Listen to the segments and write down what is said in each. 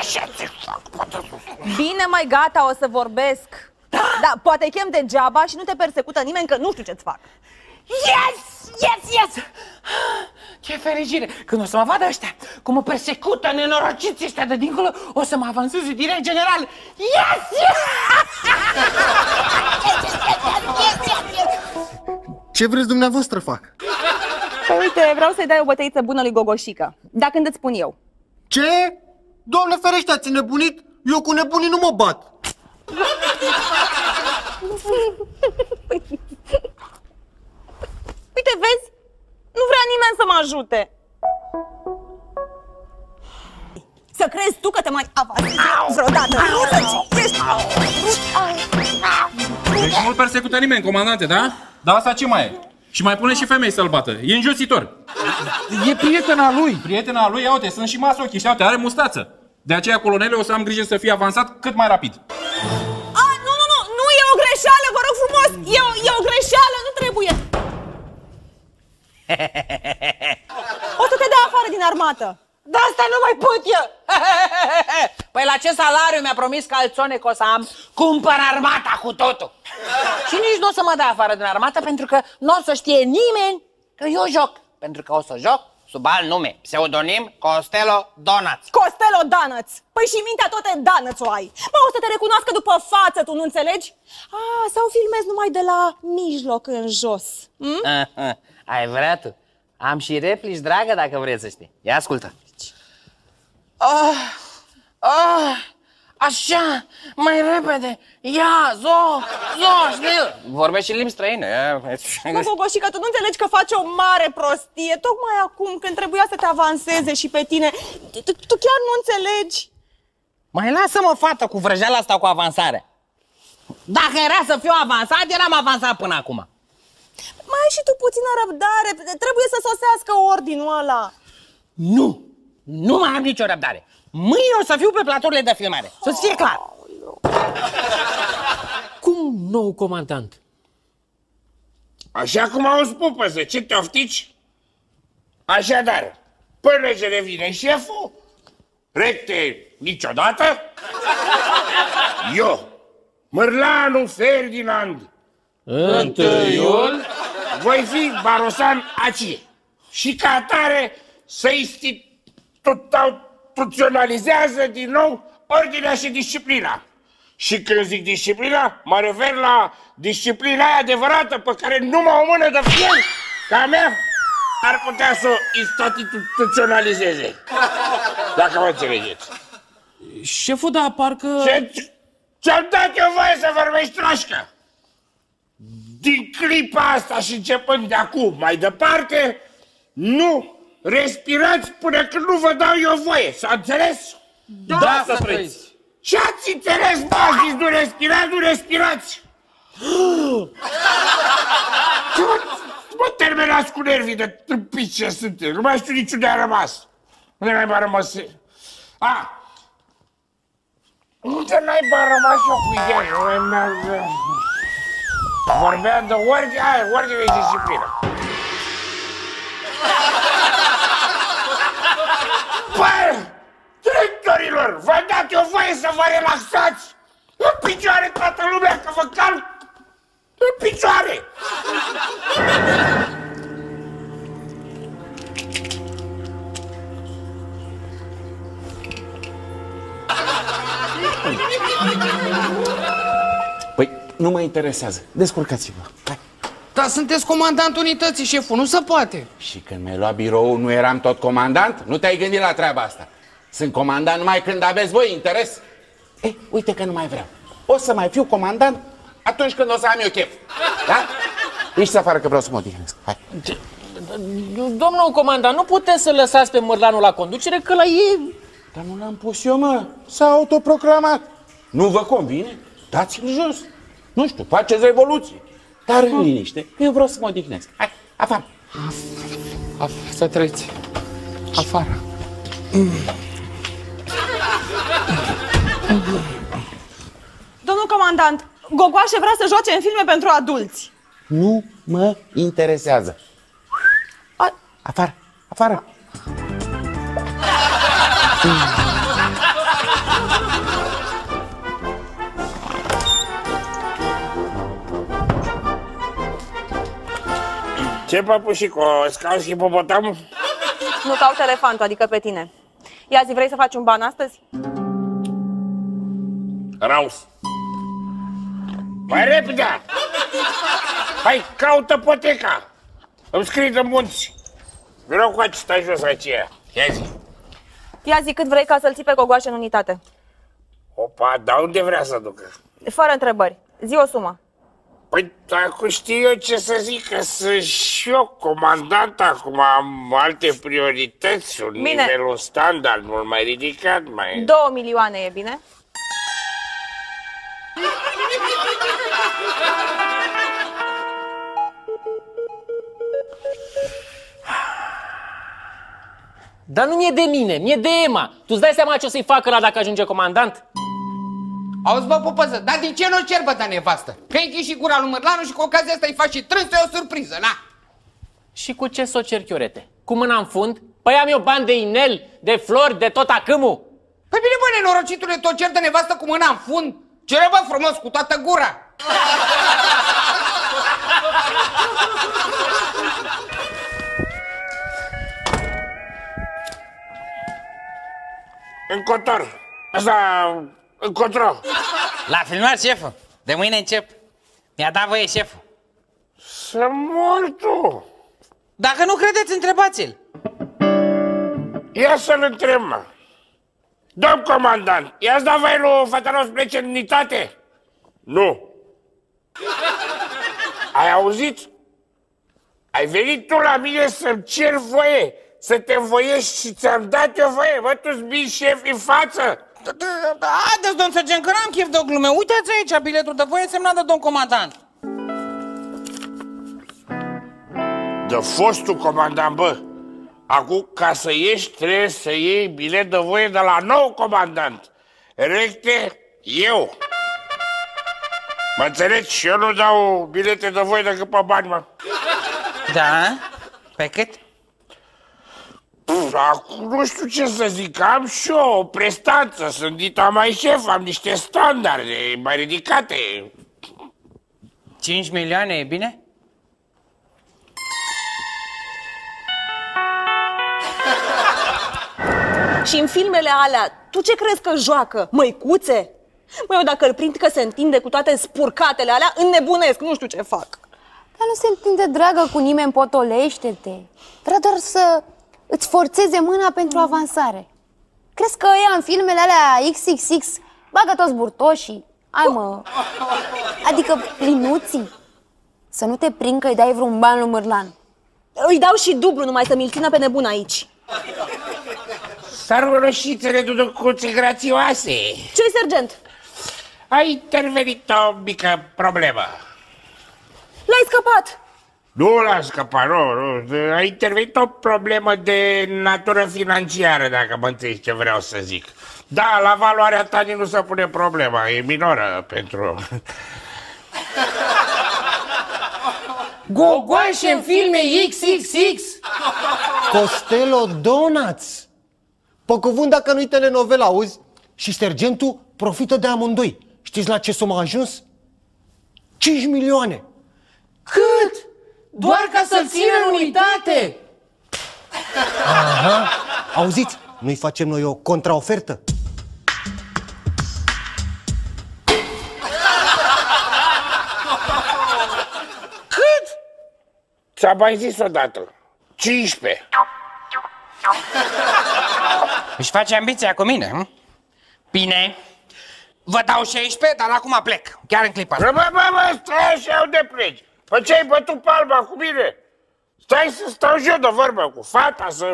Ce ți fac? Bine, mai gata, o să vorbesc. Da, poate chem degeaba și nu te persecută nimeni, că nu știu ce-ți fac. Yes! Yes! Yes! Ce fericire! Când o să mă vadă ăștia cum mă persecută nenorociții ăștia de dincolo, o să mă avanseze direct general. Yes! Ce vreți dumneavoastră fac? Păi uite, vreau să-i dai o bătăiță bună lui Gogoșică. Da, când îți spun eu. Ce? Doamne ferește, ați nebunit? Eu cu nebunii nu mă bat. Uite, vezi? Nu vrea nimeni să mă ajute. Să crezi tu că te mai avansezi vreodată. Nu să ești... Deci nu-l persecută nimeni, comandante, da? Dar asta ce mai e? Și mai pune și femei să-l bată. E înjositor. E prietena lui. Prietena lui, ia uite, sunt și masochiști, uite, are mustață. De aceea, colonele, o să am grijă să fie avansat cât mai rapid. Nu e o greșeală, vă rog frumos! E o greșeală, nu trebuie! O să te dea afară din armată! De asta nu mai pot eu! Păi la ce salariu mi-a promis Calțone că o să am? Cumpăr armata cu totul! Și nici nu o să mă dea afară din armată pentru că nu o să știe nimeni că eu joc. Pentru că o să joc sub alt nume, pseudonim Costello Donuts. Costello Donuts! Păi și mintea tot în Donuts o ai! Mă, o să te recunoască după față, tu nu înțelegi? Sau filmezi numai de la mijloc în jos. Ai vrea tu? Am și replici, dragă, dacă vreți să știi. Ia ascultă. Așa, mai repede. Ia, știu. Vorbești și limbi străine. Mă, Gogoșică, tu nu înțelegi că faci o mare prostie tocmai acum când trebuia să te avanseze și pe tine. Tu chiar nu înțelegi? Mai lasă-mă, fată, cu vrăjeala asta cu avansare. Dacă era să fiu avansat, eram avansat până acum. Mai ai și tu puțină răbdare. Trebuie să sosească ordinul ăla. Nu mai am nicio răbdare. Mâine o să fiu pe platourile de filmare. Să-ți fie clar. Cum nou comandant? Așa cum au spus, ce te oftici? Așadar, până ce devine șeful, recte niciodată, eu, Mârlanu Ferdinand Întâiul voi fi barosan aci și ca atare să instituționalizează din nou ordinea și disciplina. Și când zic disciplina, mă refer la disciplina aia adevărată pe care numai o mână de fier ca a mea ar putea să o instituționalizeze. Dacă mă înțelegeți. Șeful, da, parcă... Ce-am dat eu voie să vorbești, troșcă? Din clipa asta și începând de acum mai departe, nu respirați până când nu vă dau eu voie. S-a înțeles? Da, să trăiți. Ce ați înțeles, mă? Zici, nu respirați, nu respirați! Ce mă terminați cu nervii de tâmpiți ce sunteți? Nu mai știu niciunde a rămas. Unde n-ai mai rămas? Unde n-ai mai rămas eu cu el? Vorbeam de ordine și disciplină. Păi, directorilor, v-am dat eu voie să vă relaxați? În picioare toată lumea, că vă calc în picioare! Păi, nu mă interesează. Descurcați-vă. Hai. Dar sunteți comandantul unității, șeful, nu se poate. Și când mi-ai luat biroul, nu eram tot comandant? Nu te-ai gândit la treaba asta. Sunt comandant numai când aveți voi interes. Uite că nu mai vreau. O să mai fiu comandant atunci când o să am eu chef. Da? Ieși afară că vreau să mă odihnesc. Hai. Domnul comandant, nu puteți să lăsați pe Mârlanu la conducere, că la ei... Dar nu l-am pus eu, mă. S-a autoproclamat. Nu vă convine? Dați-l jos. Nu știu, faceți revoluție. Dar în liniște, că eu vreau să mă odihnesc. Hai, afară. Să trăiți. Afară. Domnul comandant, Gogoașe vrea să joace în filme pentru adulți. Nu mă interesează. Afară, afară. Ce păpușico, scauzi hipopotamul? Nu caut elefantul, adică pe tine. Ia zi, vrei să faci un ban astăzi? Raus. Mai repede! Hai, caută poteca! Îmi scrii de munți. Vreau cu acesta jos aceea. Ia zi. Ia zi cât vrei ca să-l ții pe Gogoaș în unitate. Opa, dar unde vrea să ducă? Fără întrebări. Zi o sumă. Păi, acum știu eu ce să zic, că sunt și eu comandant, acum am alte priorități, un Bine. nivel, un standard mult mai ridicat, mai... 2 milioane e bine? Dar nu mi-e de mine, mi-e de Ema. Tu-ți dai seama ce o să-i facă ăla dacă ajunge comandant? Auzi, bă, Popăză, dar de ce nu cer, bă, ta nevastă? Că închiși și gura lui Mărlanu și cu ocazia asta îi faci și trânsul o surpriză, na? Și cu ce s-o cer chiorete? Cu mâna în fund? Păi am eu bani de inel, de flori, de tot acâmul. Păi bine, bă, nenorocitule, tot cer de nevastă cu mâna în fund? Cere, bă, frumos, cu toată gura. Încotor. Asta... încotro. L-a filmat șeful. De mâine încep. Mi-a dat voie șeful. Să mor tu. Dacă nu credeți, întrebați-l. Ia să-l întreb, mă. Domn comandant, i-ați dat voie lui Fătăros să plece în unitate? Nu. Ai auzit? Ai venit tu la mine să-mi cer voie, să te învoiești și ți-am dat eu voie, bă, tu-ți vii șef în față. Haideți, domn sergent, că n-am chef de o glume. Uitați aici biletul de voie semnat de domn comandant. De fostul comandant, bă. Acum, ca să ieși, trebuie să iei bilet de voie de la nou comandant. Recte, eu. Mă înțelegi? Și eu nu dau bilete de voie decât pe bani, mă. Da? Pe cât? Acum nu știu ce să zic, am și eu o prestanță, sunt dita mai șef, am niște standarde mai ridicate. 5 milioane e bine? Și în filmele alea, tu ce crezi că joacă? Măicuțe? Măi, eu dacă îl prind că se întinde cu toate spurcatele alea, înnebunesc, nu știu ce fac. Dar nu se întinde, dragă, cu nimeni, potolește-te. Vrea doar să îți forțeze mâna pentru avansare. Crezi că ăia în filmele alea XXX bagă toți burtoșii? Hai, mă. Adică plinuții. Să nu te prind că îi dai vreun ban lui Mârlan. Îi dau și dublu numai să mi-l țină pe nebun aici. S-ar roșițele duducuțe grațioase. Ce-i, sergent? A intervenit o mică problemă. L-ai scăpat. Nu l-a scăpat, nu. A intervenit o problemă de natură financiară, dacă mă înțelegi ce vreau să zic. Da, la valoarea ta nu se pune problema, e minoră pentru... Gogoașe în filme XXX? Costello Donuts! Pe cuvânt, dacă nu-i telenovela, auzi? Și sergentul profită de amândoi. Știți la ce s-o a ajuns? 5 milioane! Cât? Doar ca să-l țină în unitate? Aha! Auziți? Nu-i facem noi o contraofertă? Cât? Ți-am mai zis odată. 15. Își face ambiția cu mine, hm? Bine. Vă dau 16, dar acum plec. Chiar în clipa asta. Bă, stai și eu de pleci. Păi ce ai bătut palma cu mine? Stai să stau și eu de vorbă cu fata, să...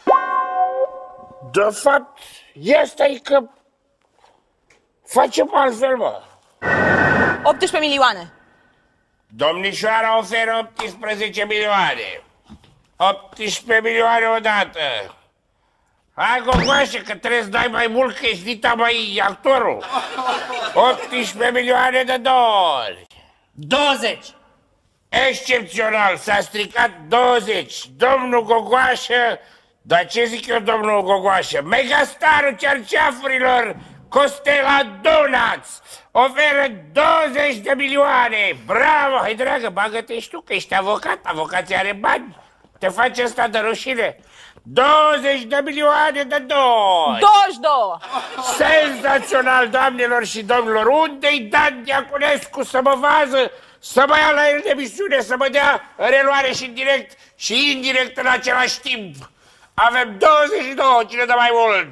De fapt, asta e că... Facem altfel, mă. 18 milioane. Domnișoara oferă 18 milioane. 18 milioane odată. Hai, Gogoașe, că trebuie să dai mai mult, că ești dita mai actorul. 18 milioane de $2. 20. Excepțional, s-a stricat 20. Domnul Gogoașă, dar ce zic eu, domnul Gogoașă? Megastarul cerceafurilor, Costela Donuts oferă 20 de milioane. Bravo, hai dragă, bagă-te și tu, că ești avocat, avocații are bani. Te faci ăsta de rușine. 20 de milioane de doi. 22. Senzațional, doamnelor și domnilor. Unde-i Dan Diaconescu să mă vază, să mă ia la el de misiune, să mă dea reluare și în direct și indirect în același timp? Avem 22, cine dă mai mult?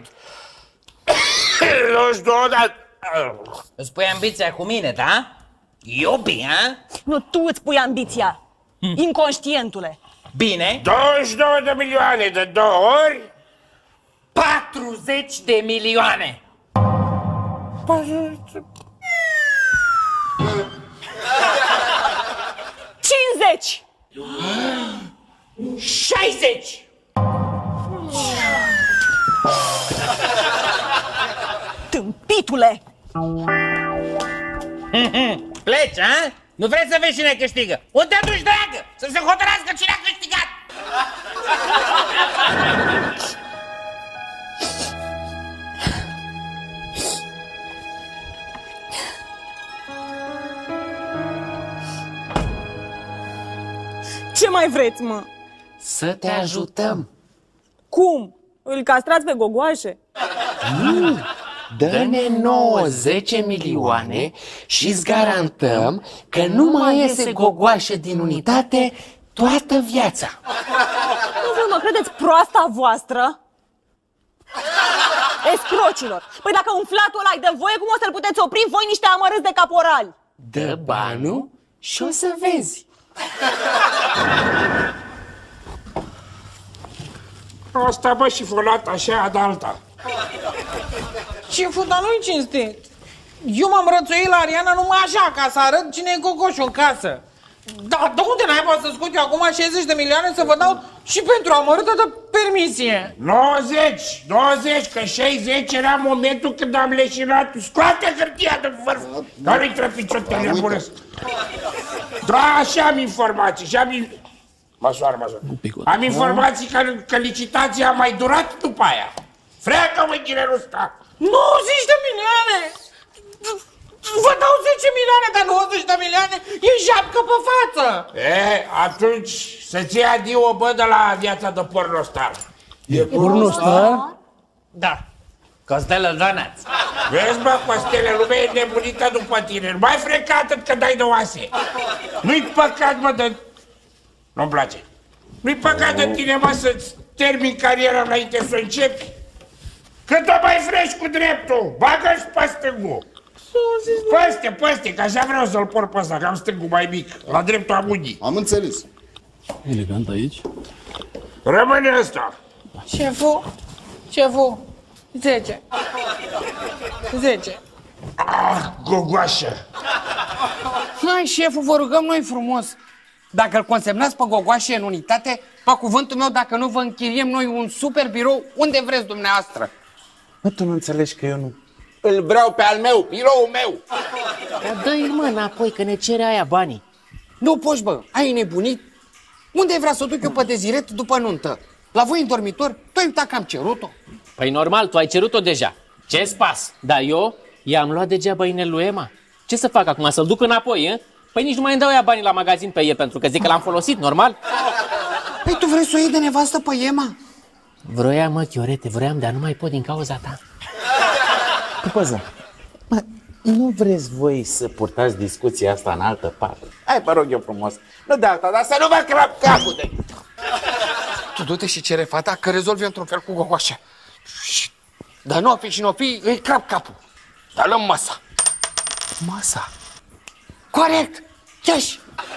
22, dar... Îți pui ambiția cu mine, da? Iubi, ha? Nu, tu îți pui ambiția. Inconștientule. Bine. 22 de milioane de 2 ori. 40 de milioane. 50. 60. Tâmpitule. Pleci, ha? Nu vrei să vezi cine câștigă? Unde te duci, dragă? Să se hotărască cine a câștigat! Ce mai vreți, mă? Să te ajutăm. Cum? Îl castrați pe gogoașe? Nu! Dă-ne 9-10 milioane și îți garantăm că nu mai iese gogoașă din unitate toată viața. Nu vă mă credeți proasta voastră? Escrocilor! Păi dacă umflatul ăla îi dă voie, cum o să-l puteți opri voi niște amărâți de caporali? Dă banul și o să vezi. Asta, bă, șifonat așa, de alta. Șeful, dar nu-i cinstit. Eu m-am rățuit la Ariana numai așa, ca să arăt cine e cocoșul în casă. Dar de unde n-ai să scot eu acum 60 de milioane să vă dau și pentru amărâtă de permisie? 90, că 60 era momentul când am leșinat. Scoate hârtia de vârf, dar nu-i trăpiți-o telebunesc. Da, așa am informații, și am... Măsoară. Am informații că licitația a mai durat după aia. Freacă, mă, ghinerul ăsta! 90 de milioane! Vă dau 10 milioane, dar 90 de milioane e japcă pe față! Atunci să-ți ia adio, bă, de la viața de pornostar. E pornostar? Da. Costelă Donuts. Vezi, bă, Costele, lumea e nebunită după tine. Nu mai freca atât că dai de oase. Nu-i păcat, mă, de... Nu-mi place. Nu-i păcat de tine, mă, să-ți termin cariera înainte să începi. Cât o mai frești cu dreptul, bagă-și pe stângul. Păste, că așa vreau să-l port pe ăsta, că am stângul mai mic, la dreptul amungii. Am înțeles. Elegant aici. Rămâne ăsta. Șeful, 10. 10. Gogoașă. Hai, șeful, vă rugăm noi frumos. Dacă îl consemnați pe gogoașe în unitate, pe cuvântul meu, dacă nu vă închiriem noi un super birou, unde vreți dumneavoastră. Mă, tu nu înțelegi că eu nu... Îl vreau pe al meu, biroul meu. Dar dă-i, mă, înapoi, că ne cere aia banii. Nu poți, bă, ai nebunit? Unde vrea să o duc eu pe Deziret după nuntă? La voi în dormitor? Tu ai uitat că am cerut-o? Păi normal, tu ai cerut-o deja. Ce-ți pas? Dar eu i-am luat degeaba inel lui Emma. Ce să fac acum, să-l duc înapoi, e? Păi nici nu mai îmi dau ea banii la magazin pe el, pentru că zic că l-am folosit, normal. Păi tu vrei să o iei de nevastă pe Emma? Vroiam, mă, Chiorete, vroiam, dar nu mai pot din cauza ta. Cu păză. Mă, nu vreți voi să purtați discuția asta în altă parte? Hai, vă rog eu frumos. Nu de asta, dar să nu vă crap capul de... Tu du-te și cere fata că rezolvi într-un fel cu gogoașa. Dar nu o fi și nu o fi, îi crap capul. Dar luăm masa. Masa. Corect! Cash!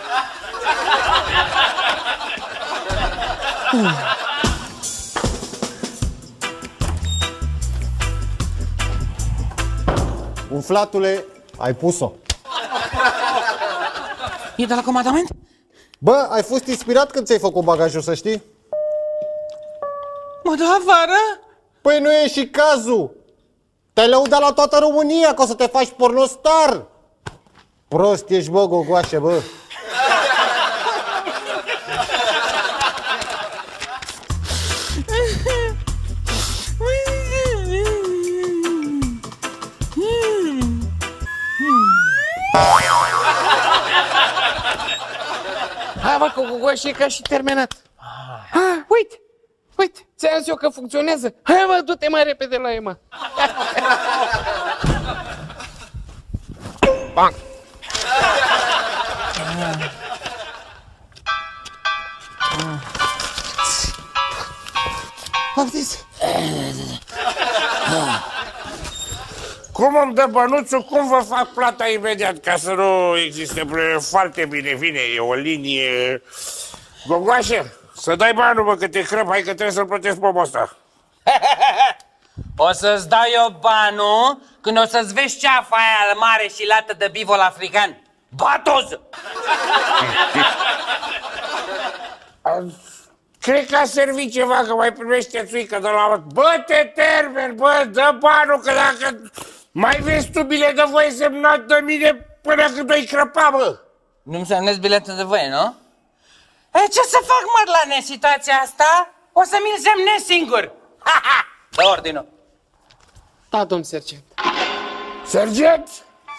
Umflatule, ai pus-o. E de la comandament? Bă, ai fost inspirat când ți-ai făcut bagajul, să știi? Mă dă afară? Păi nu e și cazul. Te-ai lăudat la toată România că o să te faci pornostar. Prost ești, bă, gogoașe, bă. Hai mă, că gogoașe e ca și terminat. Uite, uite, ți-am zis eu că funcționează. Hai mă, du-te mai repede la Ema. Bang! Poftiți! Cum îmi dă bănuțul, cum vă fac plata imediat, ca să nu existe probleme? Foarte bine, vine, e o linie... Gogoașe, să dai banul, mă, că te crăp, hai că trebuie să-l plătesc pomul ăsta. O să-ți dau eu banul când o să-ți vezi ceafa aia mare și lată de bivol african. Batoză! Cred că a servit ceva, că mai primește țuică de la... Bă, te termen, bă, dă banul, că dacă mai vezi tu bilet de voie semnat de mine până când o-i crăpa, bă. Nu-mi semnezi biletul de voie, nu? E, ce să fac, Mărlane, în situația asta? O să mi-l semnez singur. Ha, ha! Dă ordinul. Da, domn sergent. Sergent?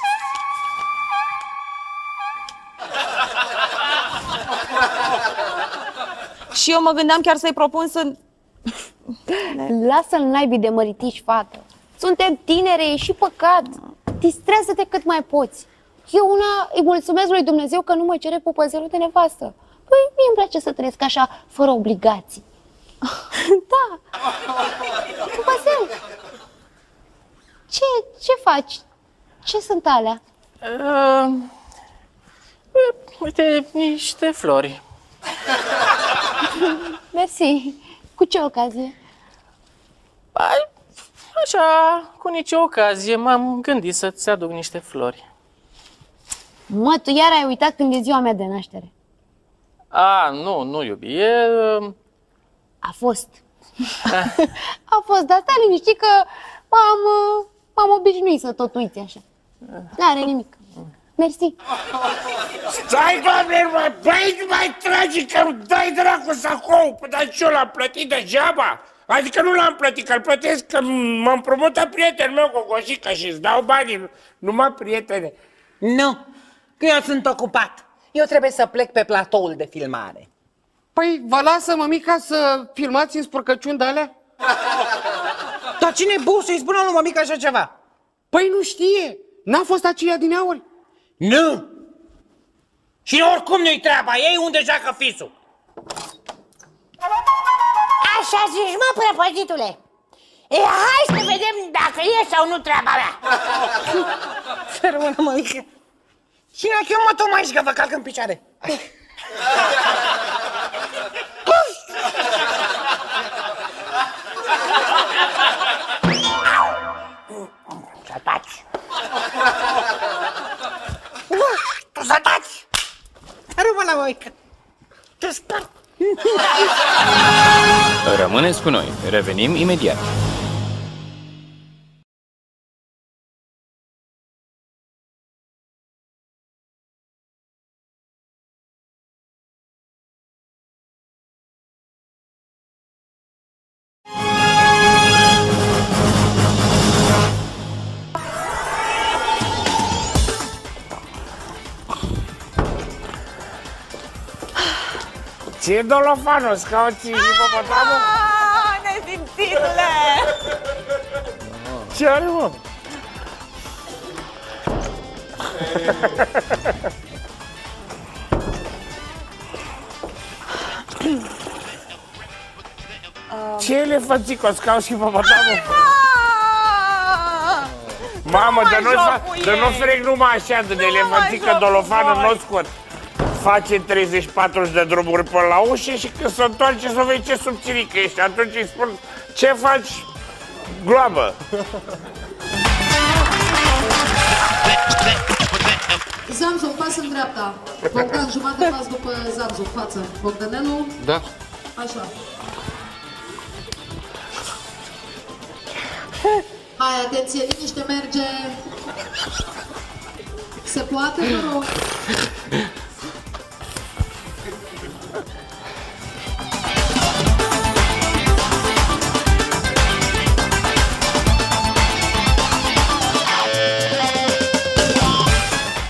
Și eu mă gândeam chiar să-i propun să... Lasă-l naibii de măritiși, fată. Suntem tinere, e și păcat. Distrează-te cât mai poți. Eu una îi mulțumesc lui Dumnezeu că nu mă cere pupăzelul de nevastă. Păi, mie îmi place să trăiesc așa, fără obligații. Da. Pupăzel. Ce faci? Ce sunt alea? Uite, niște flori. Mersi. Cu ce ocazie? Așa, cu nicio ocazie, m-am gândit să-ți aduc niște flori. Mă, tu iar ai uitat când e ziua mea de naștere. Nu, iubi, e... A fost. A fost, dar stai liniștit că m-am obișnuit să tot uiți așa. N-are nimic. Mersi. Stai, doamne, băi, nu mai tragi, că dai dracu sacou. Păi, dar ce, l-am plătit degeaba? Adică nu l-am plătit, că-l plătesc, că mă împrumută prietenul meu, Gogoșica, și îți dau banii, numai prietene. Nu, că eu sunt ocupat. Eu trebuie să plec pe platoul de filmare. Păi, vă lasă mămica să filmați în spurcăciuni de-alea? Dar cine e bun să-i spună lui mămica așa ceva? Păi nu știe, n-a fost aceea din aur. Nu! Și oricum nu-i treaba ei unde joacă fisul. Așa zici, mă, prăpăditule. E, hai să vedem dacă e sau nu treaba mea. Să rămână, mămică. Cine a chemat tot mai că vă calc în picioare? Să taci. Tu să taci! Rămână, mămică. Te spart. Rămâneți cu noi, revenim imediat. Ce Dolofanos, cauți hipopotamul? Nesimțitule! Ce are, mă? Ce elefanțicos, cauți hipopotamul? Mamă, de nu frec numai așa, de elefanțică Dolofană nu scot. Face 34 de drumuri până la ușă și când se întoarce să vezi ce subțirică ești. Atunci îi spun, ce faci, gloabă? Zamzu, pas în dreapta. Bogdan, jumătate pas după Zamzu, față. Bogdanelu? Da. Așa. Hai, atenție, liniște, merge. Se poate, vă rog?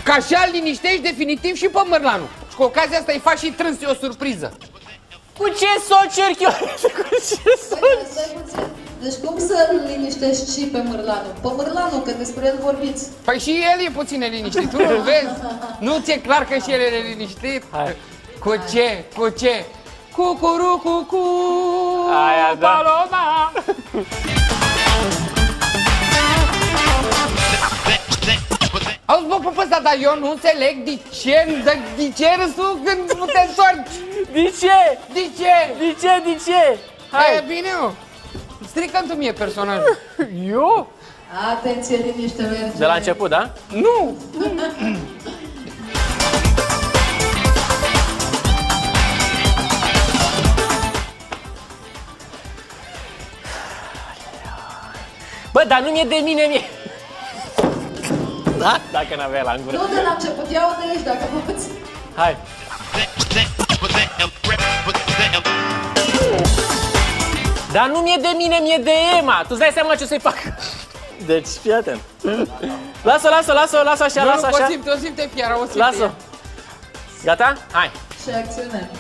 Ca așa liniștești definitiv și pe Mărlanu. Și cu ocazia asta îi faci și trânsi o surpriză. Cu ce să o cerc eu? Cu ce să... Stai puțin. Deci cum să liniștești și pe Mărlanu? Pe Mărlanu, că despre el vorbiți. Păi și el e puțin neliniștit, tu nu vezi? Nu ți-e clar că și el e neliniștit? Hai. Cu ce? Cu ce? Cucurucucu, Aia, da. Paloma! Auzi, bă, păpăs, dar eu nu înțeleg de ce râsul când nu te întorci? De ce? De ce? De ce? De ce? Hai, e bine, eu. Strică-mi tu mie personajul. Eu? Atenție, liniște, merge. De la început, da? Nu! Bă, dar nu mi-e de mine, mie. Da? Dacă n-avea la gură. Nu de la început, iau de aici, dacă poți. Hai. Dar nu mi-e de mine, mi-e de Emma. Tu-ți dai seama ce să-i fac? Deci, fii atent. Lasă așa, lasă așa. O simte fiara, o simte. Lasă. Gata? Hai. Și acțiune.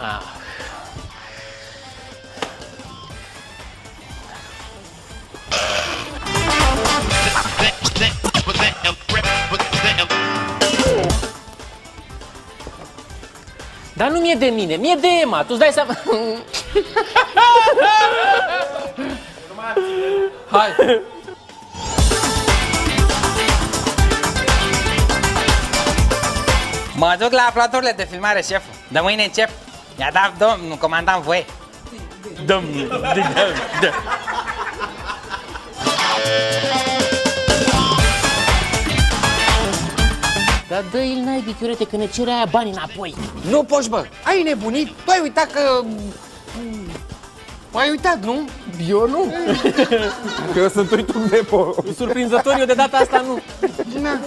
Dar nu mi-e de mine, mi-e de Emma. Tu-ți dai seama? Hai. Mă duc la platurile de filmare, șeful. De mâine încep. Mi-a dat domnul comandant voie. Domnul. Dar dă-i-l naibii, chiurete, că ne cere aia bani înapoi. Nu poți, bă. Ai nebunit? Tu ai uitat că... Ai uitat, nu? Eu nu. Că eu sunt uitat de po. Surprinzător, eu de data asta nu. Na.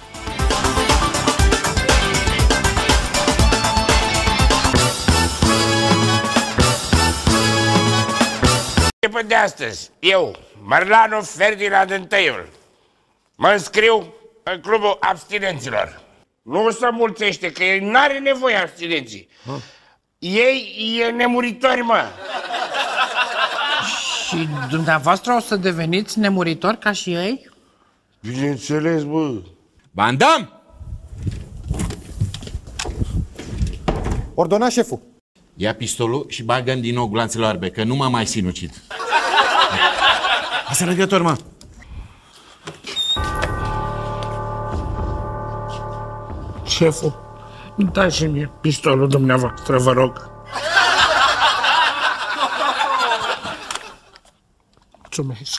De astăzi, eu, Mărlanu Ferdinand I, mă înscriu în clubul abstinenților. Nu se mulțește, că el n-are nevoie abstinenții. Ei e nemuritori, mă. Și dumneavoastră o să deveniți nemuritori ca și ei? Bineînțeles, bă. Bandam! Ordona șeful. Ia pistolul și bagă-mi din nou gloanțele albe, că nu m-am mai sinucid. Asta răgător, mă. Șeful, dați-mi mie pistolul dumneavoastră, vă rog. Mulțumesc.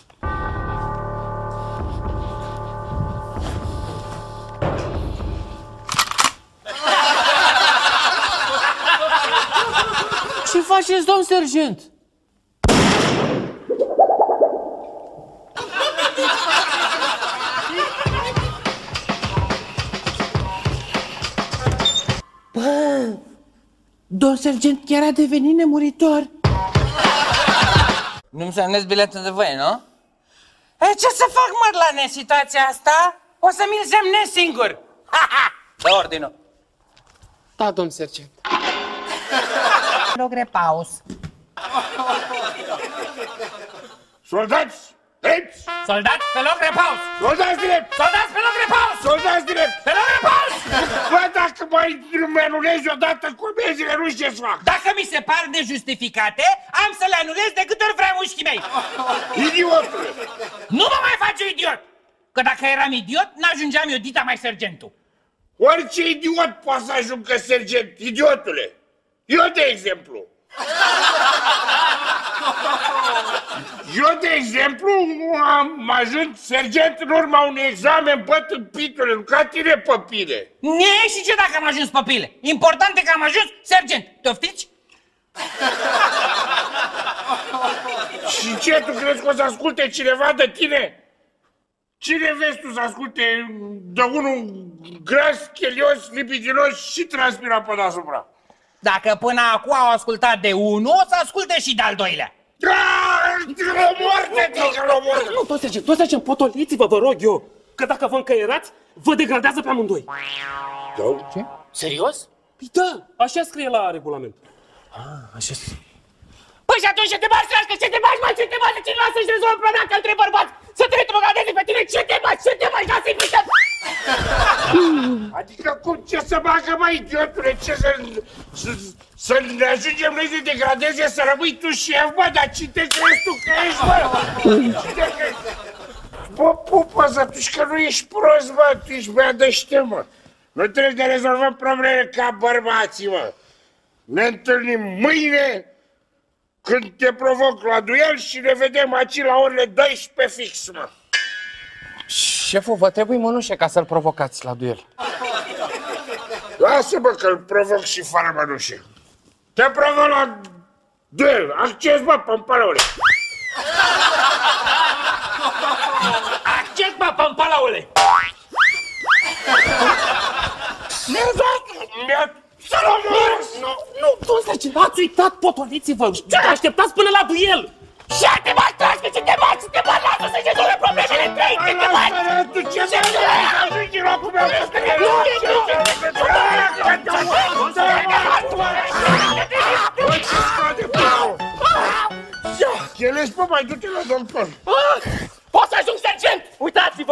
Ce faceți, domn sergent? Bă, domn sergent chiar a devenit nemuritor. Nu-mi semnezi biletul de voie, nu? E, ce să fac, Mărlane, în situația asta? O să mi-l semnez singur. Ha-ha! Dă ordinul. Da, domn sergent. Rog, repaus. Soldați, drept! Soldat, pe loc, repaus! Soldați, drept! Soldați, pe loc, repaus! Soldați, drept! Pe loc, repaus! Bă, dacă mai mă anulezi odată comenzile, nu știu ce-ți fac. Dacă mi se par nejustificate, am să le anulez de câte ori vreau mușchii mei. Idiotule! Nu mă mai face idiot! Că dacă eram idiot, n-ajungeam eu dita mai sergentul. Orice idiot poate să ajungă sergent, idiotule. Eu, de exemplu. Eu, de exemplu, am ajuns sergent în urma unui examen, bă, tâmpitule, ca tine pe pile. Nie, și ce dacă am ajuns pe pile? Important e că am ajuns sergent. Te oftiți? Și ce, tu crezi că o să asculte cineva de tine? Cine vezi tu să asculte de unul gras, chelios, lipidinos și transpirat pe deasupra? Dacă până acum au ascultat de unul, o să asculte și de-al doilea. Moarte-te, că l-o moarte! Nu, toți sergent, potoliți-vă, vă rog eu, că dacă vă încăierați, vă degradează pe amândoi. Ce? Serios? Păi da, așa scrie la regulament. Așa. Păi și atunci ce te bagi, Trașcă? Ce te bagi, mă? Ce te bagi? Cine lasă să-și rezolvă problema că între bărbați? Să te retrogradeze pe tine? Ce te bagi? Ce te bagi? Lasă-i pică! Adică cum ce să bagă, mai idiotule? Ce să ne ajungem noi să degradeze, să rămâi tu șef, bă? Dar cine te crezi tu că ești, bă? Cine crezi? Bă, pupă-ți atunci că nu ești prost, bă, tu ești băiat de știu, mă. Noi trebuie să ne rezolvăm problemele ca bărbații, mă. Ne întâlnim mâine când te provoc la duel și ne vedem aici la orele 12 fix, mă. Șeful, vă trebuie mănușe ca să-l provocați la duel. Lasă-mă că-l provoc și fără mănușe. Te provoc la duel. Acces, bă, pămpalaule. Acces, bă, pămpalaule! Nu, ați uitat, potoliți-vă! Așteptați până la duel! Și te bagi, Trașcă, ce te bagi? Ce te bagi? Lasă să-și rezolve problemele între ei! Ce te bagi? Tu ce te bagi? Ajungi în locul meu! Chelezi, bă, mai du-te la doctor! Pot să ajung sergent! Uitați-vă!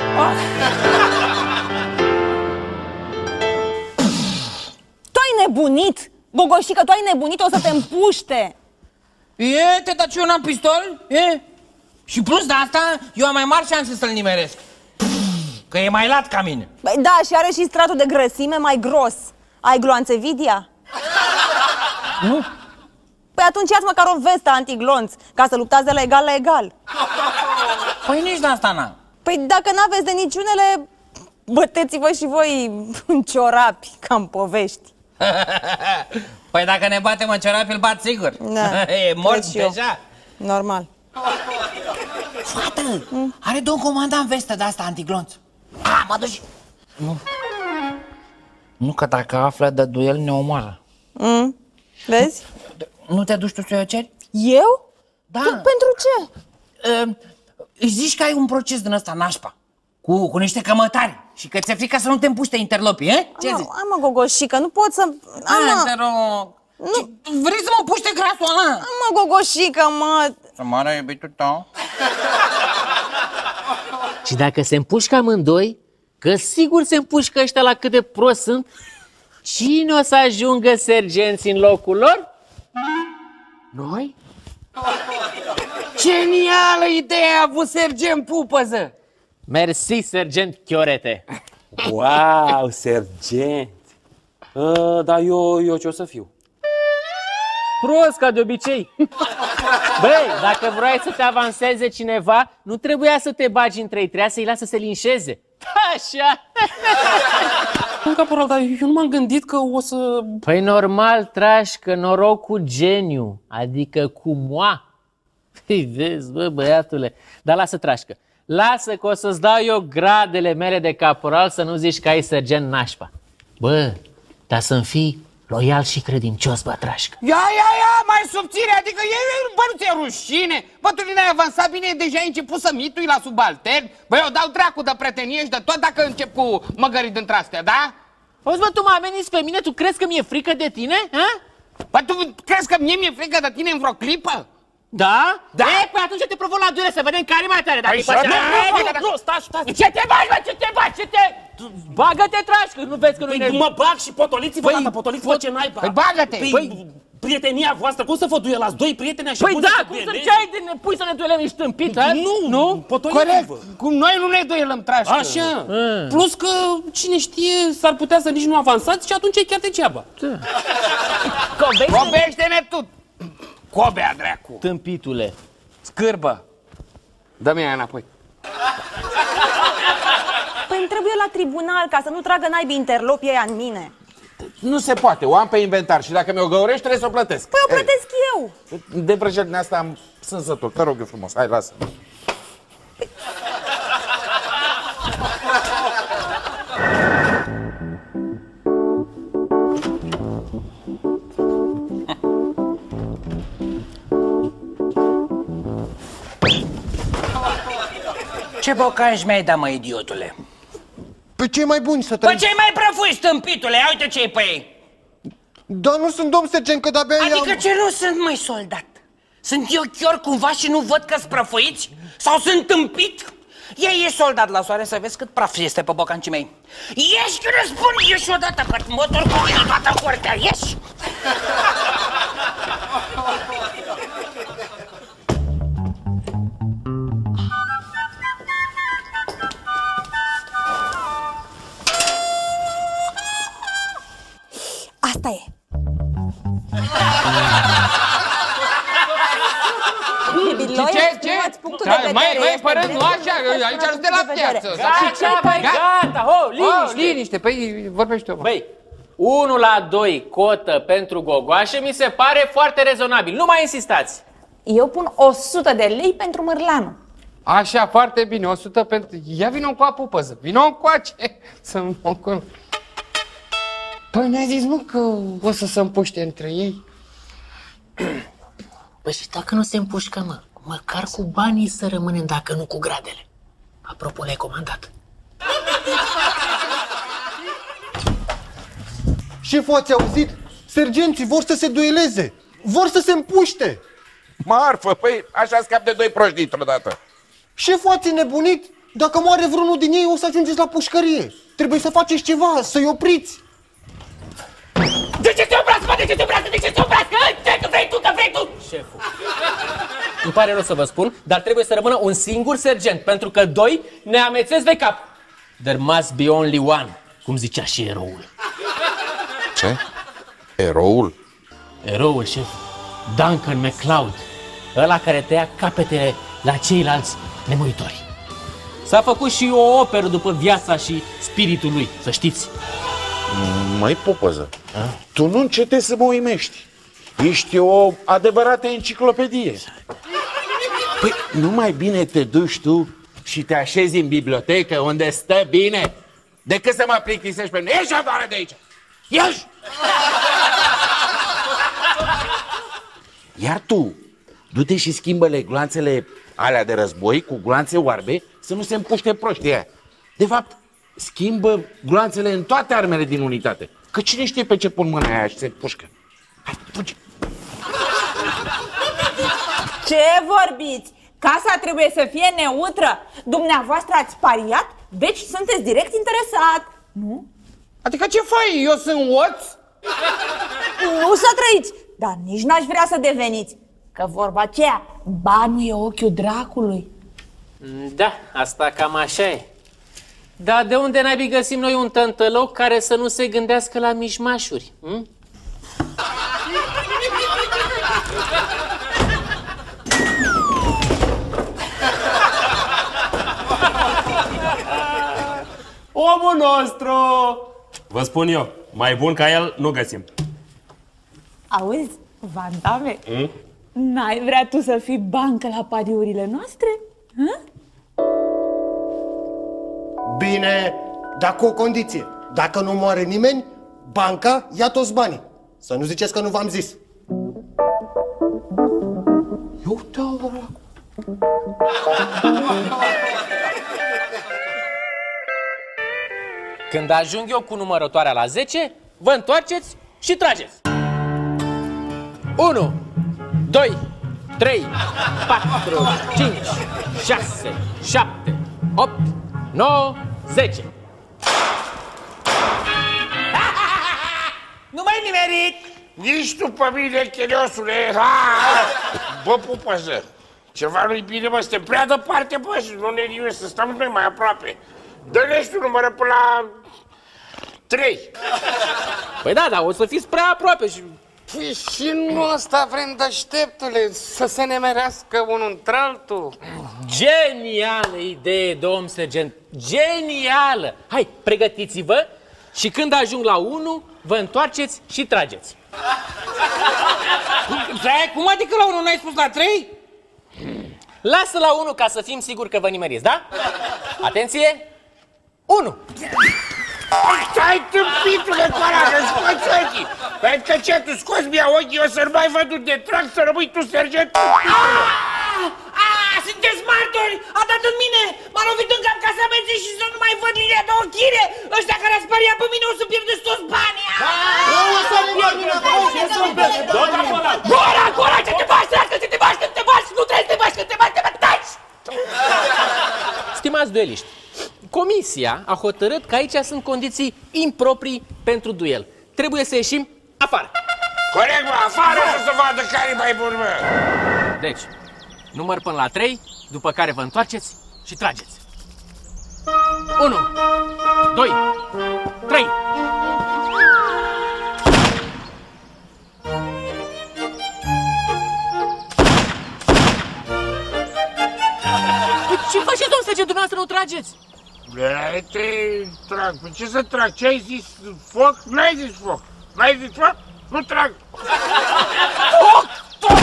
Tu ai nebunit? Gogoșică, tu ai nebunit, o să te împuște! E, te daci eu n-am pistol? E? Și plus de asta, eu am mai mari șanse să-l nimeresc. Că e mai lat ca mine. Băi, da, și are și stratul de grăsime mai gros. Ai gloanțe Vidia? Nu. Păi atunci ia-ți măcar o vestă antiglonț, ca să luptați de la egal la egal. Păi nici de asta n-am. Păi dacă n-aveți de niciunele, băteți-vă și voi în ciorapi, ca în povești. Păi dacă ne batem în ciorapi, îl bat sigur. Da, e mort deja. Normal. Fată, are domn comandant vestă de asta antiglonț. Mă duci. Nu, că dacă află de duel ne omoară. Vezi? Nu te duci tu să o ceri? Eu? Da. Pentru ce? Îi zici că ai un proces din ăsta nașpa. Cu niște cămătari. Și că ți-e frică să nu te împuște interlopii, e? Ce zici? Mă, Gogoșică, nu pot să... Te rog. Vrei să mă puște grasul ăla? Mă, Gogoșică, mă... Să moară iubitul tău. Și dacă se împușcă amândoi, că sigur se împușcă ăștia la cât de prost sunt, cine o să ajungă sergenți în locul lor? Noi? Genială idee a avut sergent Pupăză! Mersi, sergent Chiorete. Wow, sergent! Dar eu ce o să fiu? Prost, ca de obicei. Băi, dacă vrei să te avanseze cineva, nu trebuia să te bagi între ei, trebuia să-i lasă să se linșeze. Așa. În caporal, dar eu nu m-am gândit că o să... Păi normal, Trașcă, noroc cu geniu, adică cu moa. Păi vezi, bă, băiatule. Dar lasă, Trașcă, lasă că o să-ți dau eu gradele mele de caporal, să nu zici că ai sergent nașpa. Bă, dar să-mi fii loial și credincios, bă, Trașcă. Ia, mai subțire, adică bă, nu ți-e rușine? Bă, tu n-ai avansat bine, deja ai început să mitui la subaltern? Bă, eu dau dracu de pretenie și de tot dacă încep cu măgării dintre astea, da? Auzi, bă, tu mă ameninți pe mine? Tu crezi că mi-e frică de tine? Ha? Bă, tu crezi că mi-e frică de tine în vreo clipă? Da? Da. E, păi atunci te provoc la duele să vedem care e mai tare. Dacă Nu, stai. Ce te bagi, bă, ce te bagi, ce te... Bagă-te, Trașcă, nu vezi că nu-i Păi mă bag și potoliți-vă, tata, potoliți-vă ce naiba. Păi bagă-te! Păi, prietenia voastră, cum să vă duelați? Doi prieteni așa Păi buni da, să cum să dueleze? ce ai de ne pui să ne duelăm, ești tâmpit, ha? Nu, potoliți-vă. Corect, cum noi nu ne duelăm, Trașcă. Așa, plus că cine știe s-ar putea să nici nu avansați și atunci e chiar degeaba. Cobește-ne tu, Cobea, dracu. Tâmpitule. Scârbă. Dă-mi aia înapoi. Păi îmi trebuie la tribunal ca să nu tragă naibii interlopii aia în mine. Nu se poate, o am pe inventar și dacă mi-o găurești trebuie să o plătesc. Păi o plătesc eu. De prăjelnia asta sunt sătul, te rog eu frumos, hai, lasă. Ce bocaj mi-ai dat, mă, idiotule? Pe cei mai buni să Pe trăiți. cei mai prăfuși, tâmpitule, ia uite ce-i pe ei. Dar nu sunt domn sergent, că de-abia Adică ce nu sunt, mai soldat? Sunt eu chior cumva și nu văd că-s prăfuiți? Sau sunt tâmpit? Ieși soldat la soare să vezi cât praf este pe bocancii mei. Ieși când îți spun, ieși odată, că motor cu mine toată curtea, ieși! Asta e. Ce? Mai părând, nu așa, aici nu de la piață. Gata, Liniște, păi vorbește-o. Băi, 1-2 cotă pentru gogoașe mi se pare foarte rezonabil. Nu mai insistați. Eu pun 100 de lei pentru Mărlanu. Așa, foarte bine, 100 pentru... Ia vină cu apă păză, vină încoace să mă încolo. Păi ne-a zis, mă, că o să se împuște între ei. Păi și dacă nu se împușcă, mă, măcar cu banii să rămânem, dacă nu cu gradele. Apropo, le-ai comandat. Șeful, ați auzit? Sergenții vor să se dueleze. Vor să se împuște. Marfă, păi așa scap de doi proști dintr-o dată. Șeful, ați nebunit? Dacă moare vreunul din ei, o să ajungeți la pușcărie. Trebuie să faceți ceva, să-i opriți. De ce te oprească, mă? De ce te oprească? De ce te oprească? Că vrei tu, că vrei tu! Șeful, îmi pare rău să vă spun, dar trebuie să rămână un singur sergent, pentru că doi ne amețesc de cap. There must be only one, cum zicea și eroul. Ce? Eroul? Eroul, șef. Duncan MacLeod, ăla care tăia capetele la ceilalți nemuritori. S-a făcut și o operă după viața și spiritul lui, să știți. Măi, popăză, tu nu încetezi să mă uimești. Ești o adevărată enciclopedie. Păi, nu mai bine te duci tu și te așezi în bibliotecă unde stă bine, decât să mă plictisești pe mine. Ieși afară de aici! Ieși! Iar tu, du-te și schimbă-le gloanțele alea de război cu gloanțe oarbe, să nu se împuște proștii aia. De fapt, schimbă gloanțele în toate armele din unitate. Că cine știe pe ce pun mâna aia și se pușcă. Hai, fugi! Ce vorbiți? Casa trebuie să fie neutră. Dumneavoastră ați pariat, deci sunteți direct interesat, nu? Adică ce faci? Eu sunt oț? Nu să trăiți, dar nici n-aș vrea să deveniți. Că vorba aceea, banul e ochiul dracului. Da, asta cam așa e. Dar de unde n-ai găsim noi un tântăloc care să nu se gândească la mișmașuri? Omul nostru! Vă spun eu, mai bun ca el nu găsim. Auzi, Van Damme, n-ai vrea tu să fii bancă la pariurile noastre? Hă? Bine, dar cu o condiție. Dacă nu moare nimeni, banca ia toți banii. Să nu ziceți că nu v-am zis. Când ajung eu cu numărătoarea la 10, vă întoarceți și trageți. 1, 2, 3, 4, 5, 6, 7, 8, 9, 10. Nu mai nimerit! Nici tu pe mine, cheliosule! Bă, pupăză, ceva nu-i bine, mă, suntem prea departe, bă, și nu ne nimeni, să stăm noi mai aproape. Dă-ne și tu numără până la 3. Păi da, dar o să fiți prea aproape și... Păi și nu asta vrem, deșteptule, să se nemerească unul între altul. Genială idee, domn sergent, genială! Hai, pregătiți-vă și când ajung la 1, vă întoarceți și trageți. Cum adică la 1 n-ai spus la 3? Lasă la 1 ca să fim siguri că vă nimeriți, da? Atenție! 1! Stai, tâmpitule, cu ăla, că scoți ochii! Pentru că ce, tu scoți mi-a ochii, o să-l mai văd unde trag, să rămâi tu, sergent? Sunteți martori! A dat în mine! M-a lovit în cap ca să mergeți și să nu mai văd văd linia de ochire! Ăștia care ați pariat pe mine o să pierdeți toți banii! Gora, ce te bași, treacă, ce te bași, când te bași, nu trebuie să te bași, când te bași, te taci! Stimați dueliști, comisia a hotărât că aici sunt condiții improprii pentru duel. Trebuie să ieșim afară. Corect, mă, afară să vadă care mai bun, mă! Deci, număr până la 3, după care vă întoarceți și trageți. 1, 2, 3. Ce faceți, domnul sergent, dumneavoastră nu trageți? Te trag. Păi ce să trag? Ce ai zis? Foc? N-ai zis foc. N-ai zis foc? Nu trag. Foc! Foc!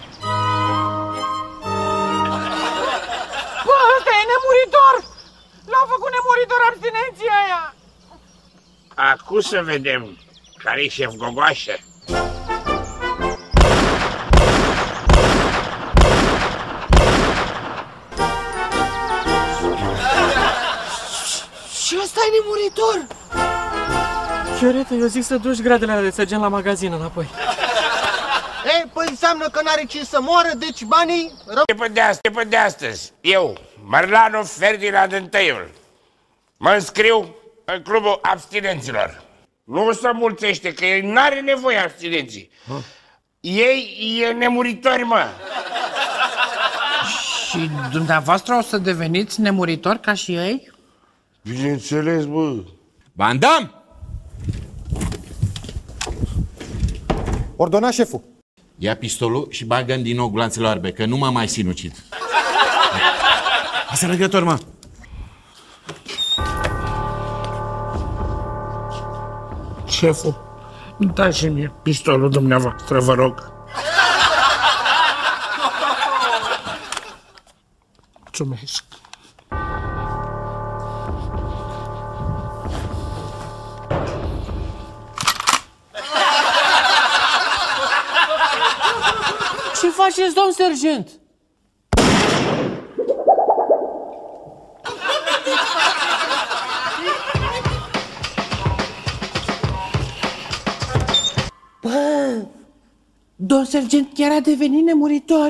Bă, ăsta e nemuritor! L-au făcut nemuritor abstinenția aia! Acum să vedem care-i șef Gogoașă. Și ăsta e nemuritor! Chiorete, eu zic să duci gradele alea de sergent la magazin înapoi. Ei, păi înseamnă că n-are cine să moară, deci banii Începând de astăzi, eu, Mărlanu Ferdinand I-ul, mă înscriu în clubul abstinenților. Nu se mulțește, că el n-are nevoie abstinenții. Ei e nemuritori, mă. Și dumneavoastră o să deveniți nemuritori ca și ei? Bineînțeles, bă. Van Damme! Ordona șeful. Ia pistolul și bagă-mi din nou gloanțele albe, că nu m-a mai sinucit. Asta legător, mă. Șeful, dați-mi mie pistolul dumneavoastră, vă rog. Mulțumesc. Ce faceți, domn sergent? Bă, domn sergent chiar a devenit nemuritor.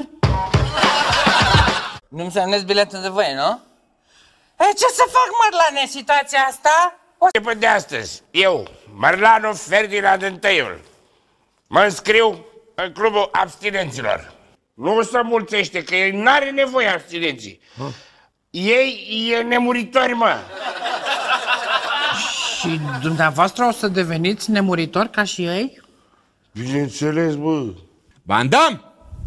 Nu-mi semnezi biletul de voie, nu? E, ce să fac, Mărlane, în situația asta? Începând de astăzi, eu, Mărlanu Ferdinand I-ul, mă înscriu în clubul abstinenților. Nu se mulțește, că el n-are nevoie abstinenții. Ei e nemuritori, mă. Și dumneavoastră o să deveniți nemuritori ca și ei? Bineînțeles, bă. Van Damme!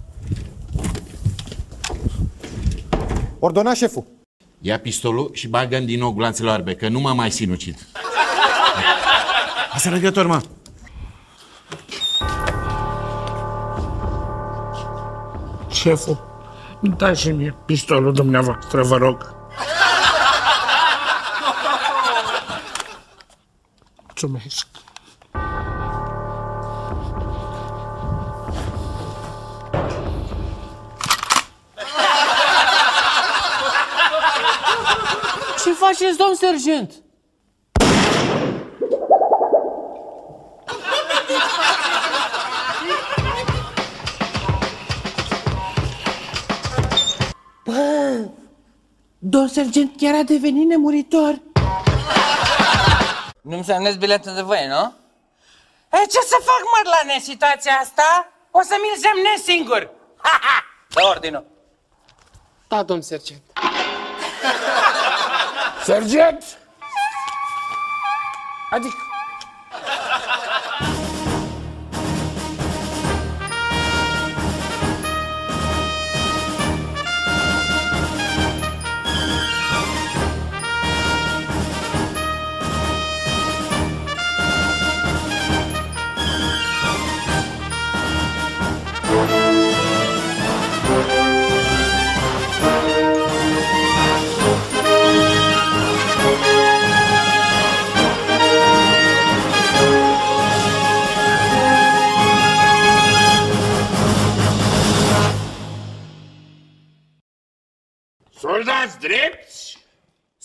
Ordona șeful. Ia pistolul și bagă-mi din nou gloanțele albe, că nu m-a mai sinucit. Asta legător, mă. Șeful, dați-mi mie pistolul dumneavoastră, vă rog. Mulțumesc. Ce faceți, domn sergent? Bă, domn sergent chiar a devenit nemuritor. Nu-mi semnezi biletul de voie, nu? E, ce să fac, Mărlane, în situația asta? O să mi-l semnez singur. Ha-ha! Dă ordinul. Da, domn sergent. Sergent? Adică...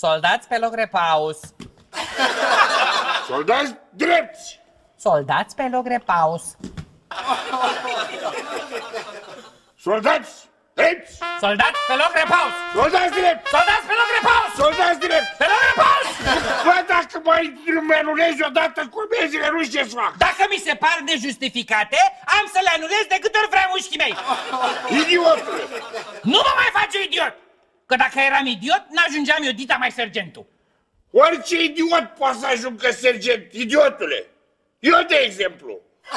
Soldați pe loc repaus. Soldați drepți. Soldați pe loc repaus. Soldați drepți. Soldați pe loc repaus. Soldați drepți. Soldați pe loc repaus. Soldați drepți. Pe loc repaus. Bă, dacă mai îmi anulezi odată comenzile, nu știu ce-ți fac. Dacă mi se par nejustificate, am să le anulez de câte ori vrea mușchii mei. Idiotule. Nu mă mai face idiot. Că dacă eram idiot, n-ajungeam eu dita mai sergentul. Orice idiot poate să ajungă sergent, idiotule. Eu, de exemplu.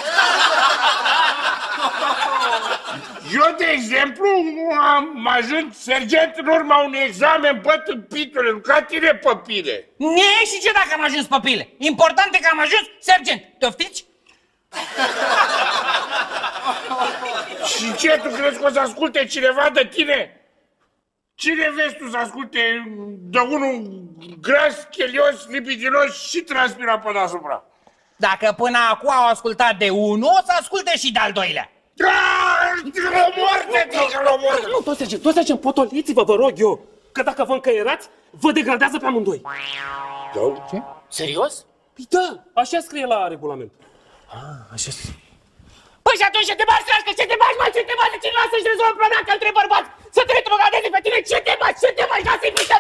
Eu, de exemplu, am ajuns sergent în urma unui examen, bă, tâmpitule, ca tine, păpile. Nie, și ce dacă am ajuns păpile? Important e că am ajuns sergent. Te oftiți? Și ce, tu crezi că o să asculte cineva de tine? Cine vezi tu să asculte de unul gras, chelios, lipidinos și transpirat pe deasupra? Dacă până acum au ascultat de unul, o să asculte și de-al doilea. Nu, toți sergent, potoliți-vă, vă rog eu, că dacă vă încăierați, vă degradează pe amândoi. Da? Ce? Serios? Păi da, așa scrie la regulament. Așa scrie. Păi și atunci ce te bagi, Strașcă? Ce te bagi, mă? Ce te bagi? Cine lasă să-și rezolvă problema că între bărbați? Să te retrogradeze pe tine? Ce te bagi? Ce te bagi? Lasă-i pită!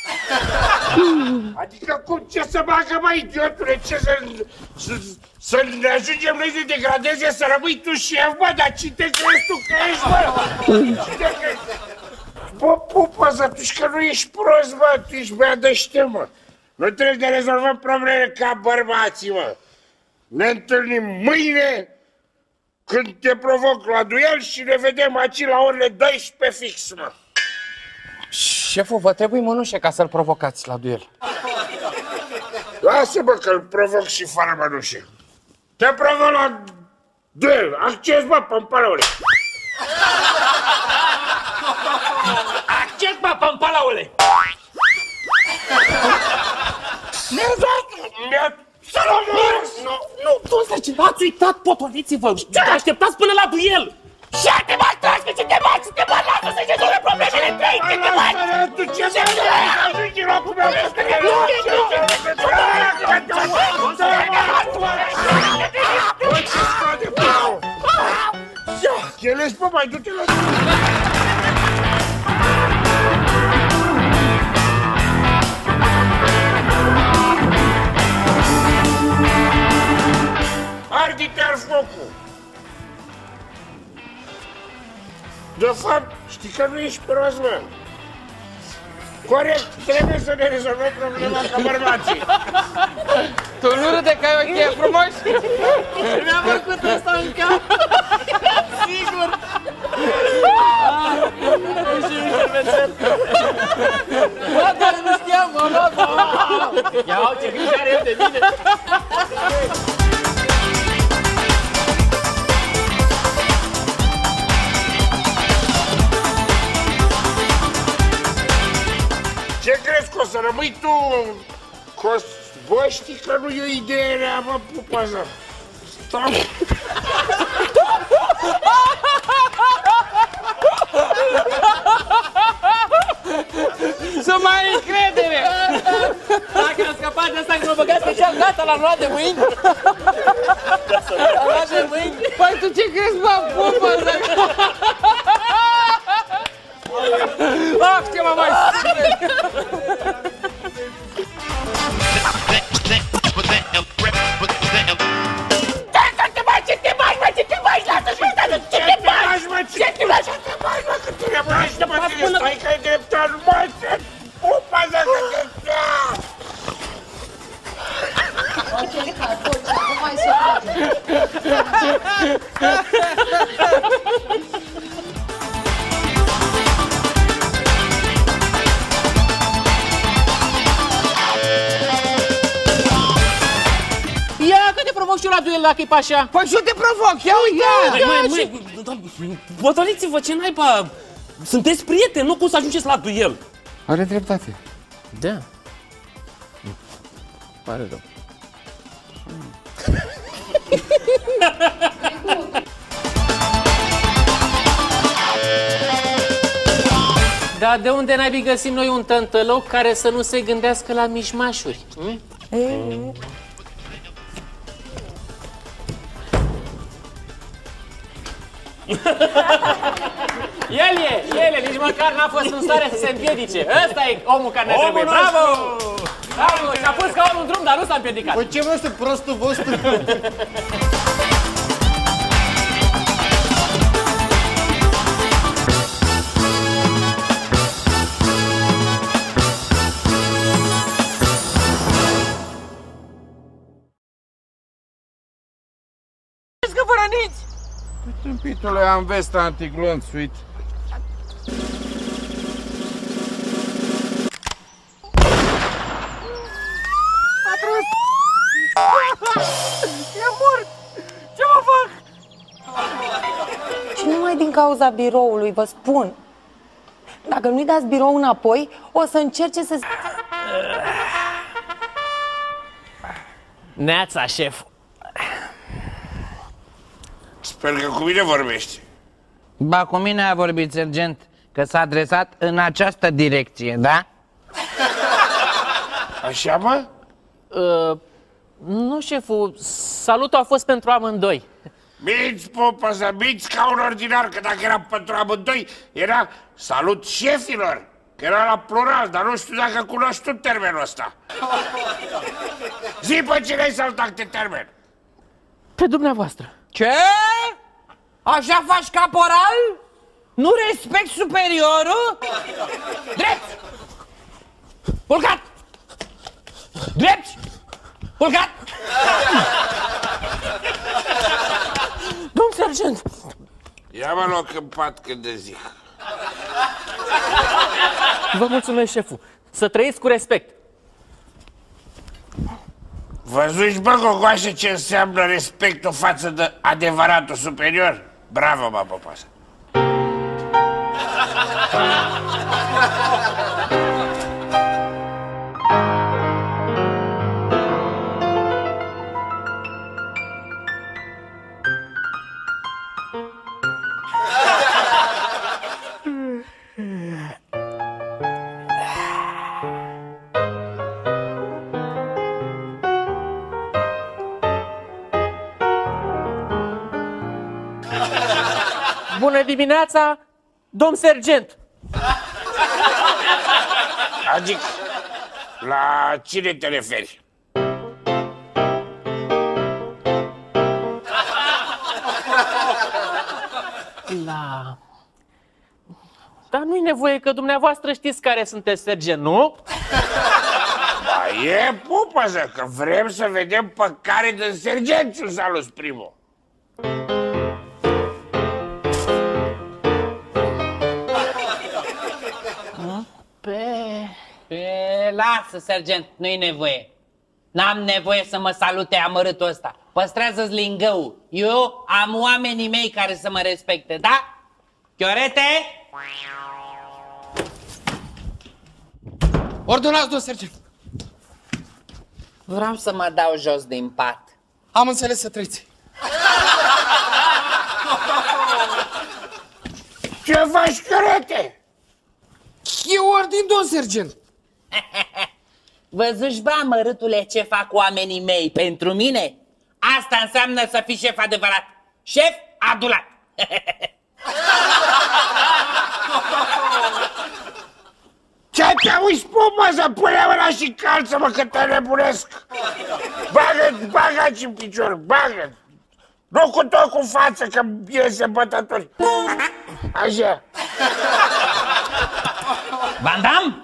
Adică cum? Ce să bagă, mai idiotule? Ce să ne ajungem noi să degradeze, să rămâi tu șef, bă? Dar ce te crezi tu că ești, bă? Cine crezi? Bă, pupă-să, tu că nu ești prost, bă? Tu ești băiat de știu, mă. Noi trebuie să rezolvăm probleme ca bărbații, mă. Ne întâlnim mâine când te provoc la duel și ne vedem aici la orele 12 fix, mă. Șeful, vă trebuie mănușe ca să-l provocați la duel. Lasă-mă că-l provoc și fără mănușe. Te provoc la duel. Acces, bă, pămpalaule. Acces, bă, pămpalaule. Să-l omorâs! Nu, sergent, ați uitat, potoliți-vă! Așteptați până la duel! Ce te bagi, Strașcă? Ce te bagi? Ce te bagi? Lasă să-și rezolve problemele între ei! Ce te bagi? Tu ce te bagi? Ajungi în locul meu! Chelezi, bă, mai du-te la... Arde-te-ar focul! De fapt, știi că nu ești prost, mă. Corect, trebuie să ne rezolvăm problema ca bărbații. Tu nu râde că ai ochii frumoși? Mi-a făcut ăsta în cap. Sigur. Bă, dar nu știam, mă rog. Ia, ce grijă are el de mine. Ce crezi că o să rămâi tu? Bă, știi că nu e o idee rea, mă, pupă-să. Stai. Să mai încredere! Dacă am scăpat de asta, că mă băgați pe cea, gata, l-am luat de mâini. L-am luat de mâini. Păi tu ce crezi, bă, pupă-să? Ah, ce mă mai spune! Ce te bagi? Ce te bagi, mă? Ce te bagi? Lasă-și uitată! Ce te bagi, mă? Ce te bagi? Ce te bagi, mă? Că tu ne bagi, mă? Stai că-i dreptar, mă, ce pupă-să că te... Angelica, Dolce, nu mai se poate. Ia că te provoc și eu la duel dacă e pe așa. Păi și eu te provoc, ia uite! Măi, potoliți-vă, ce naiba! Sunteți prieteni, nu cum să ajungeți la duel. Are dreptate. Da. Pare rău. Dar de unde n-ai găsit noi un tântăloc care să nu se gândească la mișmașuri? El e, nici măcar n-a fost în stare să se împiedice. Ăsta e omul care ne trebuie. Bravo! Bravo! Și-a pus ca omul în drum, dar nu s-a împiedicat. Păi ce vreau să prostul vostru? Tâmpitule, am vesta antiglonț, uite. E mort! Ce mă fac? Și numai din cauza biroului, vă spun. Dacă nu-i dați birou înapoi, o să încerce să... Neața, șef. Sper că cu mine vorbești. Ba, cu mine a vorbit, sergent, că s-a adresat în această direcție, da? Așa, mă? Nu, șeful, salutul a fost pentru amândoi. Minți, popă, să minți ca un ordinar, că dacă era pentru amândoi, era salut șefilor, că era la plural, dar nu știu dacă cunoști tu termenul ăsta. Zi pe cine ai salutat de termen? Pe dumneavoastră. Ce? Așa faci caporal? Nu respect superiorul? Drept! Culcat! Drept! Culcat! Domn sergent! Ia-mă loc în pat când de zic. Vă mulțumesc, șeful. Să trăiți cu respect. Văzuși, bă, gogoașe, ce înseamnă respectul față de adevăratul superior? Bravo, mă, popoasă! Bună dimineața, domn sergent! Adică, la cine te referi? La... Dar nu-i nevoie, că dumneavoastră știți care sunteți sergent, nu? Ba, e pupăză, că vrem să vedem pe care din sergențiul salut primul. Lasă, sergent, nu-i nevoie. N-am nevoie să mă salute amărâtul ăsta. Păstrează-ți lingăul. Eu am oamenii mei care să mă respecte, da? Chiorete? Ordonați, domn sergent. Vreau să mă dau jos din pat. Am înțeles, să trăiți. Ce faci, chiorete? Eu ordin, domn sergent. Văzuși, bă, amărâtule, ce fac oamenii mei pentru mine? Asta înseamnă să fii șef adevărat. Șef adulat. Ce te uiți, pupăză? Pune mâna și calță-mă, că te nebunesc. Bagă-ți în picior, bagă. Nu cu tot cu față, că iese bătători. Așa. Van Damme?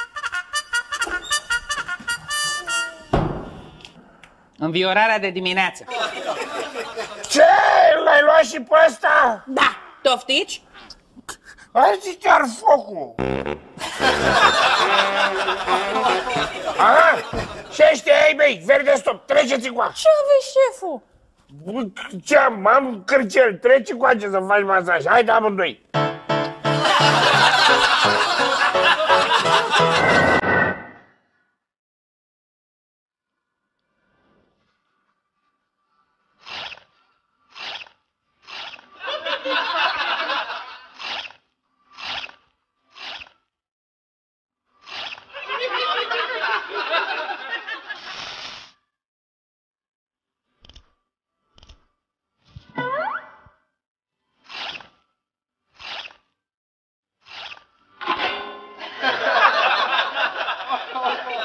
Înviorarea de dimineață. Ce? L-ai luat și pe ăsta? Da, toftici? Arzi chiar focul. Aha, și ăștia ei mei, verde stop, treceți cu Ce aveți, șeful? Ce am cârcel, treci cu ace să faci masaj. Haide amândoi.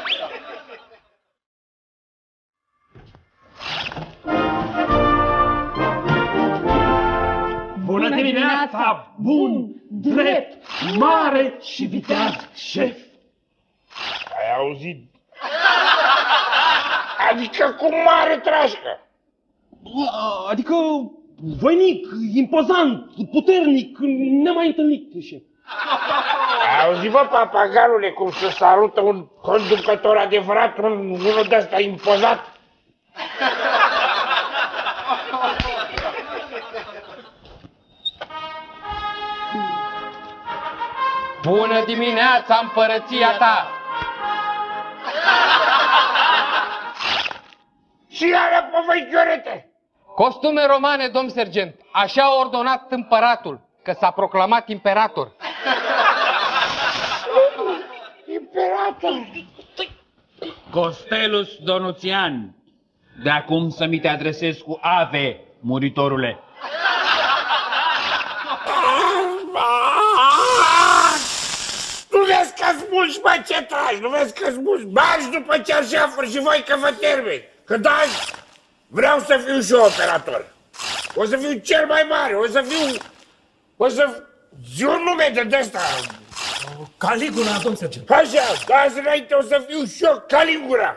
Bună dimineața, bun, drept, mare și viteaz șef! Ai auzit? Adică cu mare trașcă. Adică voinic, impozant, puternic, nemai întâlnit, șef. Ai auzit, bă, papagalule, cum se salută un conducător adevărat, unul de ăsta impozat? Bună dimineața, împărăția ta! Și alea povăichiorete! Costume romane, domn sergent. Așa a ordonat împăratul, că s-a proclamat imperator. Imperator! Costelus Donuțian, de acum să mi te adresezi cu ave, muritorule. Nu vezi că smulgi, mă, ce tragi? Nu vezi că smulgi? Bași după cerșefuri și voi că vă termini. Că da, vreau să fiu și eu operator. O să fiu cel mai mare, o să zi un nume de ăsta. Caligula, domn sergent. Așa, da, azi înainte o să fiu și eu Caligula.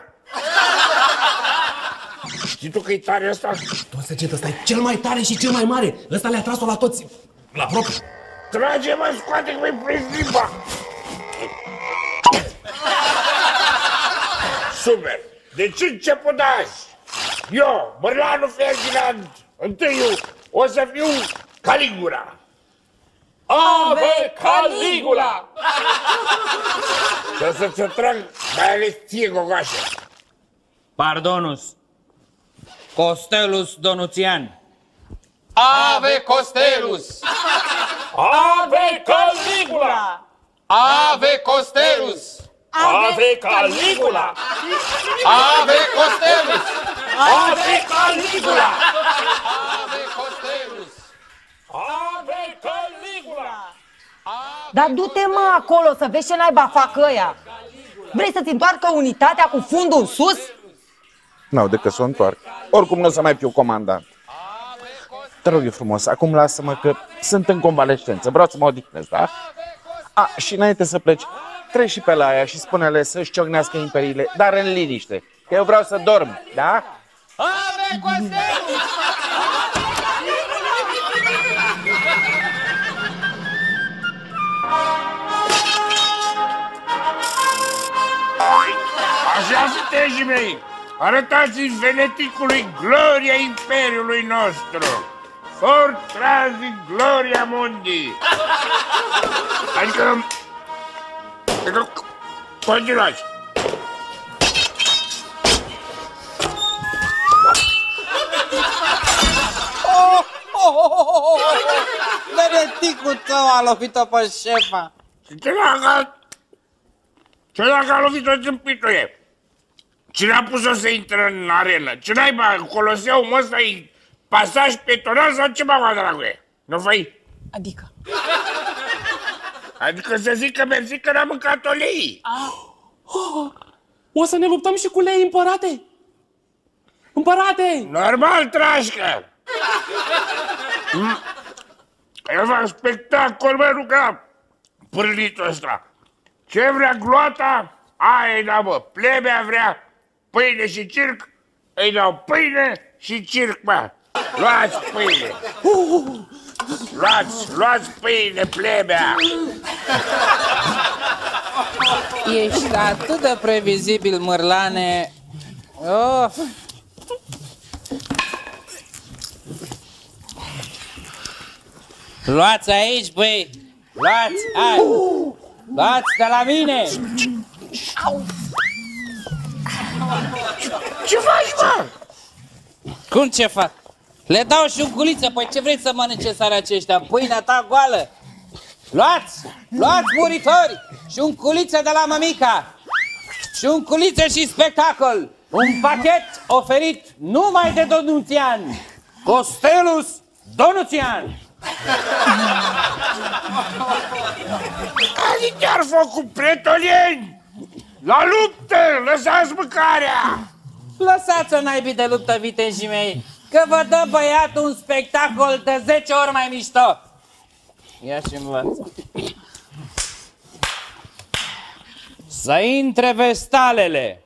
Știi tu că-i tare ăsta? Domn sergent, ăsta e cel mai tare și cel mai mare. Ăsta le-a tras-o la toți, la propriu. Trage, mă, scoate că mi-ai prins limba. Super. Deci început azi. Eu, Mărlanu Ferdinand, întâiul, o să fiu Caligula. Ave Caligula! Și o să-ți o trag, mai ales ție, gogoașă. Pardonus, Costelus Donuțian. Ave Costelus! Ave Caligula! Ave Costelus! Ave Caligula! Ave Costelus! Ave Caligula! Ave Costelus! Ave Caligula! Dar du-te, mă, acolo să vezi ce naiba fac ăia. Vrei să-ți întoarcă unitatea cu fundul în sus? N-au decât să o întoarc. Oricum nu o să mai fiu comandant. Te rog eu frumos, acum lasă-mă că sunt în convalescență, vreau să mă odihnesc, da? A, și înainte să pleci, treci și pe la aia și spune-le să-și ciocnească imperiile, dar în liniște, că eu vreau să dorm, da? Ave Costelus! Așa sunteți, mei! Arătați-i veneticului gloria imperiului nostru! Fortrazi gloria mundi! Adică continuați! Veneticul tău a lovit-o pe șefa. Și ce dacă a lovit-o țâmpituie? Cine a pus-o să intre în arenă? Ce naiba, Coloseul ăsta e pasaj petonal sau ce mă dragoie? Nu fai? Adică? Adică să zic că mersi că n-am mâncat-o lei. O să ne luptăm și cu lei, împărate? Împărate! Normal, trașcă! Eu fac spectacol, mă, nu ca pârlitul ăsta. Ce vrea gloata, aia îi dau, mă. Plebea vrea pâine și circ, îi dau pâine și circ, mă. Luați pâine! Luați pâine, plebea! Ești atât de previzibil, Mărlane. Oh. Luați aici, băi! Luați, hai! Luați de la mine! Ce faci, mă? Cum ce fac? Le dau și un culiță, păi ce vrei să mănânce sare aceștia? Pâinea ta goală! Luați! Luați, muritori! Și un culiță de la mămica! Și un culiță și spectacol! Un pachet oferit numai de Donuțian! Costelus Donuțian! Adică ar făcut pretolieni! La luptă! Lăsați mâncarea! Lăsați-o naibii de luptă, vitejii mei, că vă dă băiatul un spectacol de 10 ori mai mișto. Ia și învăță. Să intre vestalele.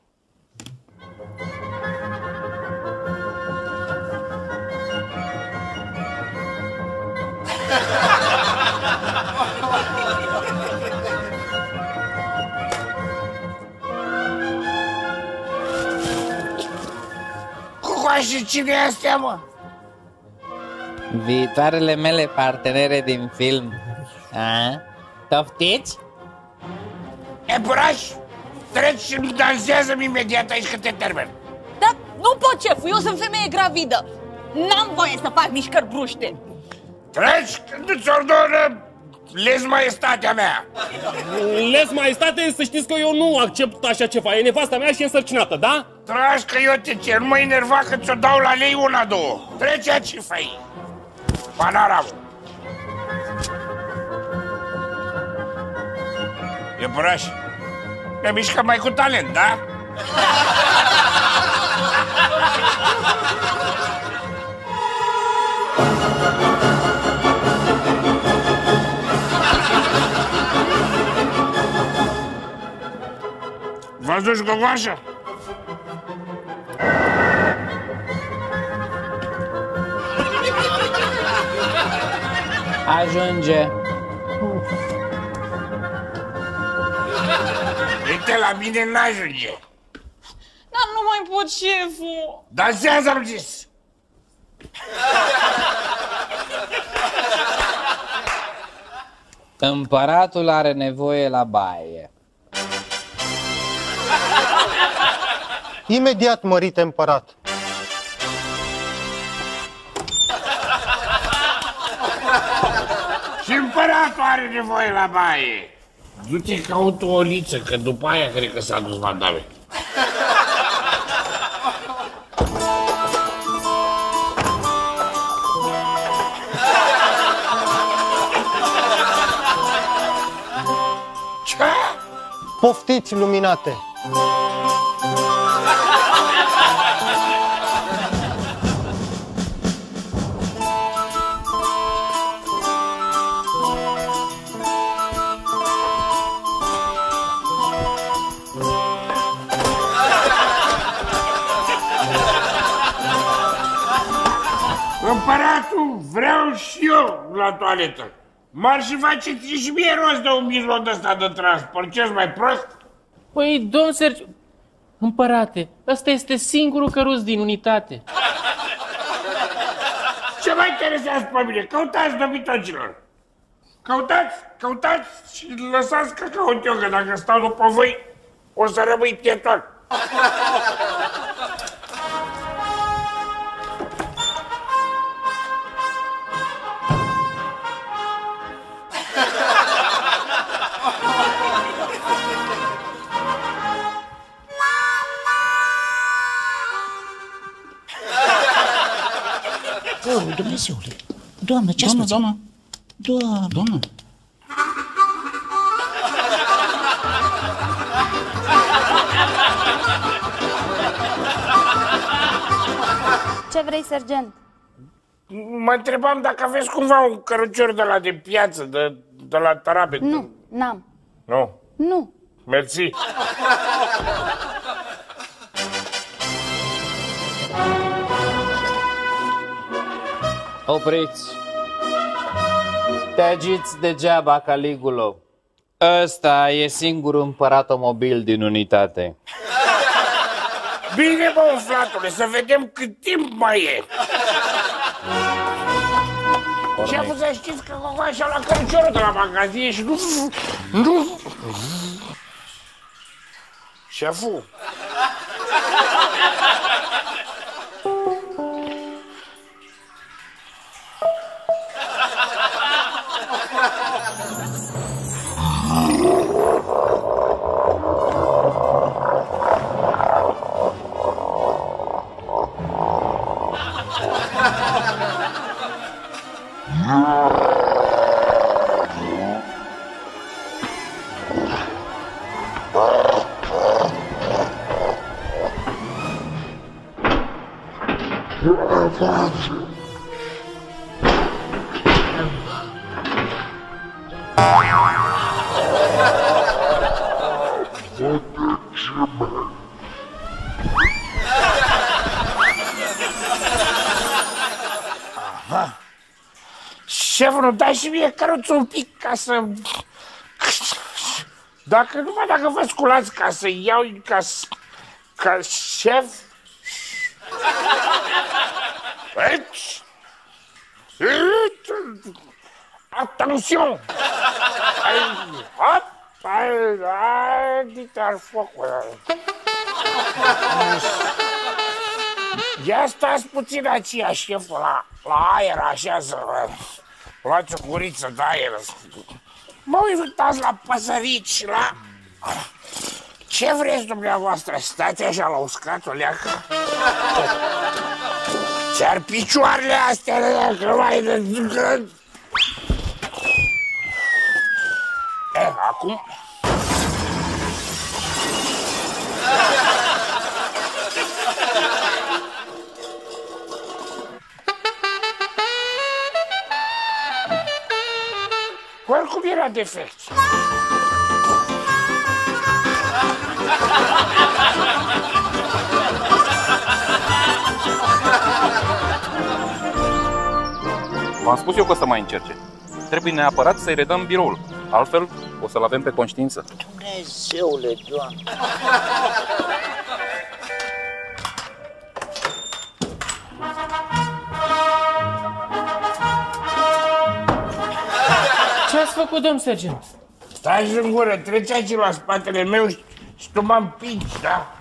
Și cine e astea, mă? Viitoarele mele partenere din film. A? Toftiți? Epuraș, treci și dansează-mi imediat aici că te termin. Dar nu pot, șeful, eu sunt femeie gravidă. N-am voie să fac mișcări bruște. Treci când îți ordonă lez maestatea mea. Lez maestate, să știți că eu nu accept așa ceva. E nevasta mea și e însărcinată, da? Tragi că eu te cer, nu mă enerva că ți-o dau la lei una, două. Trece aici, făi. Panoramă. Iepuraș, te mișcă mai cu talent, da? V-ați dus gogoașă? Ajunge. Uite, la mine n-ajunge. Dar nu mai pot, șeful. Dansează, am zis. Împăratul are nevoie la baie. Imediat, mărite împărat. Și împăratul are nevoie la baie. Du-te, caută o liță, că după aia cred că s-a dus la dame. Ce? Poftiți, luminate. Împăratul, vreau și eu la toaletă. M-ar și faceți și mie rost de un mijloc ăsta de transport. Ce-s mai prost? Păi, domn Sergiu... Împărate, ăsta este singurul căruț din unitate. Ce mă interesează pe mine? Căutați, dobitocilor! Căutați și lăsați că caut eu, că dacă stau după voi, o să rămâi pieton. Oh, Dumnezeule! Doamnă, ce-ați făcut? Doamnă! Ce vrei, sergent? Mă întrebam dacă aveți cumva un cărucior de la de piață, de la tarabe. Nu, n-am. Nu? Nu. Mersi. Opriți! Te agiți degeaba, Caligulo. Ăsta e singurul împăratomobil din unitate. Bine, bă, umflatule, să vedem cât timp mai e. Șeful, să știți că așa la căruciorul de la magazie și nu... Șeful. Aha. Șeful, dai și mie căruțul un pic ca să... Numai dacă vă sculați ca să iau ca șef... Atențion! Hop! Dita-l focul. Ia stați puțin aici, șeful, la aer, așa, să luați o guriță de aer. Mă uitați la păsărici și la... Ce vreți dumneavoastră? Stați așa la uscat, o leacă? Ce-ar picioarele astea, leacă, mai de... Acum... Oricum era defect. V-am spus eu că o să mai încerce. Trebuie neapărat să-i redăm biroul. Altfel, o să-l avem pe conștiință. Dumnezeule, Doamne! Ce ați făcut, domn sergent? Stai în gură, treci aici la spatele meu și tu mă împingi, da?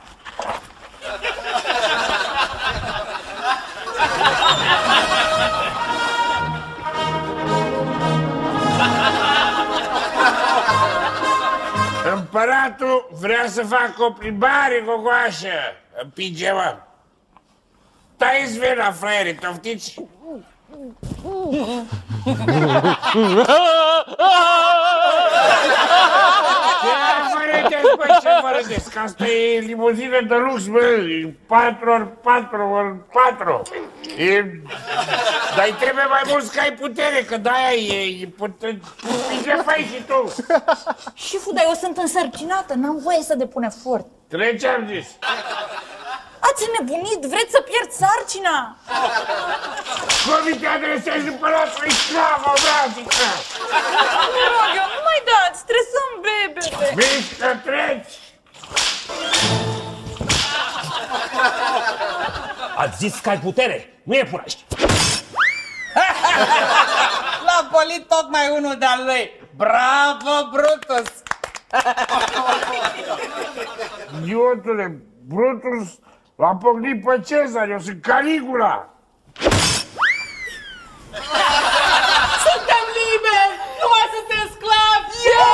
Împăratul vrea să facă o plimbare, gogoașă. Împinge-mă. Tai-ți vena, fraiere, toftiți? Ce fără des, că asta e limuzină de lux, bă, 4x4x4. Dar îi trebuie mai mulți ca ai putere, că de-aia e putere. Ce faci și tu? Șeful, dar eu sunt însărcinată, n-am voie să depun efort. Treci, am zis. Ați nebunit? Vreți să pierd sarcina? Cum te adresezi împăratului sclavă, bratică? Mă rog, eu nu mai dați, stresăm bebele. Mișcă, treci! Ați zis că ai putere, nu e puraști. L-a polit tocmai unul de-al lui. Bravo, Brutus! Idiotule, Brutus l-a pocnit pe Cezar, eu sunt Caligula. Suntem liberi! Nu mai suntem sclavi!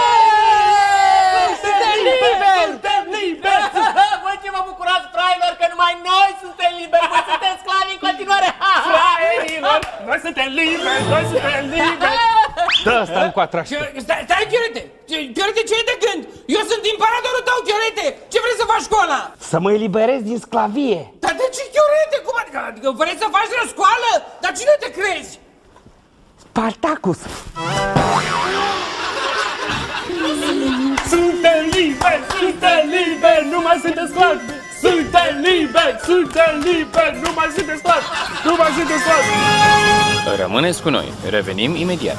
Suntem liberi! Suntem liberi! Voi ce vă bucurați, fraierilor, că numai noi suntem liberi! Voi sunteți sclavi în continuare! Fraierilor, noi suntem liberi, noi suntem liberi! Dă ăsta în coatrașă! Stai, Chiorete! Chiorete, ce e de gând? Eu sunt imperatorul tău, Chiorete! Ce vrei să faci cu ăla? Să mă eliberez din sclavie! Dar de ce, Chiorete? Cum adică? Adică vrei să faci răscoală? Dar cine te crezi? Spartacus! Suntem liberi, suntem liberi, nu mai suntem sclavi! Suntem liberi, suntem liberi, nu mai suntem sclavi! Nu mai suntem sclavi! Rămâneți cu noi, revenim imediat.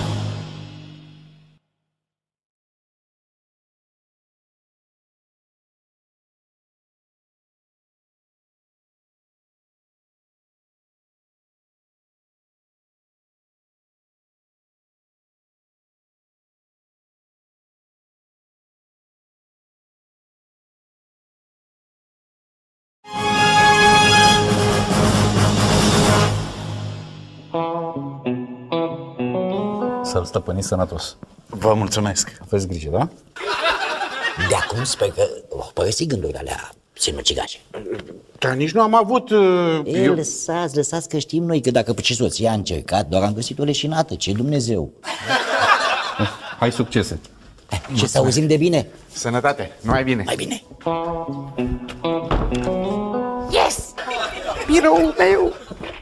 Să-l stăpâniți sănătos. Vă mulțumesc. Aveți grijă, da? De acum sper că o părăsi gândurile alea sinucigașe. Dar nici nu am avut... Lăsați că știm noi că dacă și soția a încercat, doar am găsit o leșinată, ce Dumnezeu. Hai succese. Ce să auzim de bine? Sănătate, numai bine. Mai bine. Yes! biroul meu.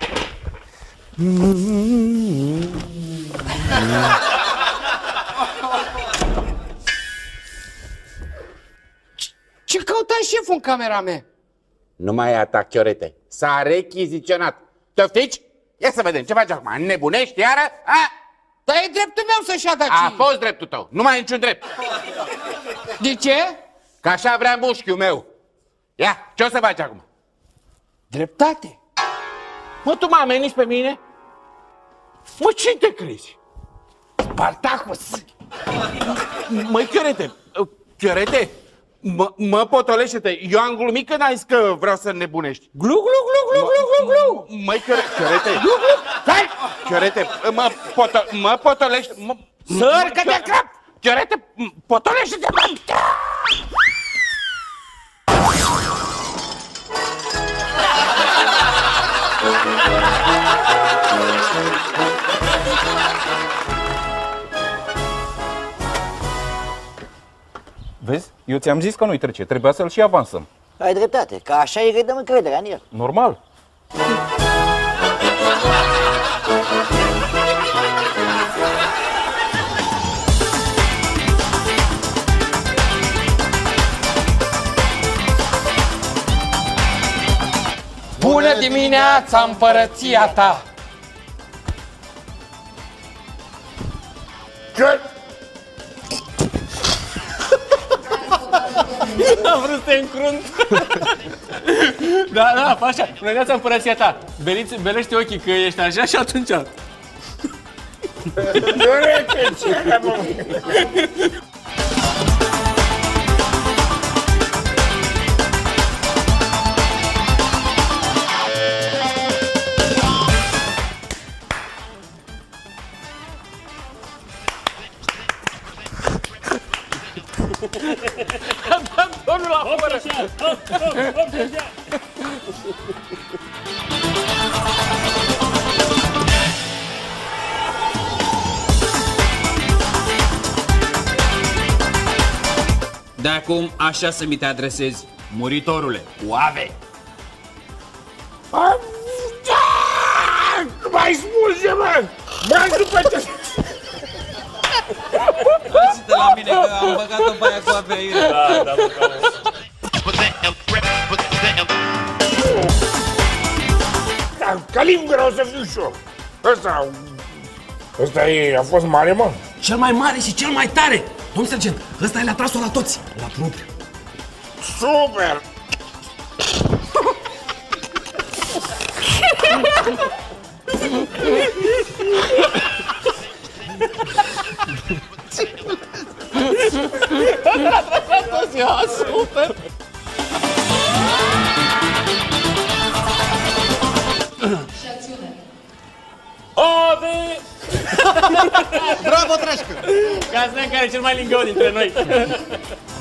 Ce căuta șeful în camera mea? Nu mai e atac, Chiorete. S-a rechiziționat. Te oftici? Ia să vedem, ce faci acum? Nebunești iară? A? Dar e dreptul meu să-și ia daci. A fost dreptul tău. Nu mai ai niciun drept. De ce? Că așa vrea mușchiul meu. Ia, ce o să faci acum? Dreptate. Mă, tu mă ameniți pe mine? Mă, ce te crezi? Spartacus! Măi, Chiorete, mă potolește-te. Eu am glumit când ai zis că vreau să nebunești. Glu, glu, glu, glu, glu, glu, glu. Măi, Chiorete, stai! Chiorete, mă potolește... Săr, că te crap! Chiorete, potolește-te, mă! Vezi? Eu ți-am zis că nu-i trece, trebuia să-l și avansăm. Ai dreptate, că așa îi redăm încrederea în el. Normal. Bună dimineața, împărăția ta! Ce? Am vrut să te încrunt. Da, așa. Bună dimineața, împărăția ta. Belește ochii că ești așa și atunci... Chiorete, ce mă? Domnul la fără! De acum așa să mi te adresezi, muritorule, cu ave. Nu mai smulge, mă! Mă, după ce... Lasă-te la mine că am băgat-o pe aia cu ave aici. Da, Caligula o să fiu și eu. Ăsta a fost mare, mă? Cel mai mare și cel mai tare! Domn sergent, ăsta le-a tras-o la toți, la propriu. Super! Super! Ave! Bravo, Trașcă! Ca să vedem care e cel mai lingău dintre noi.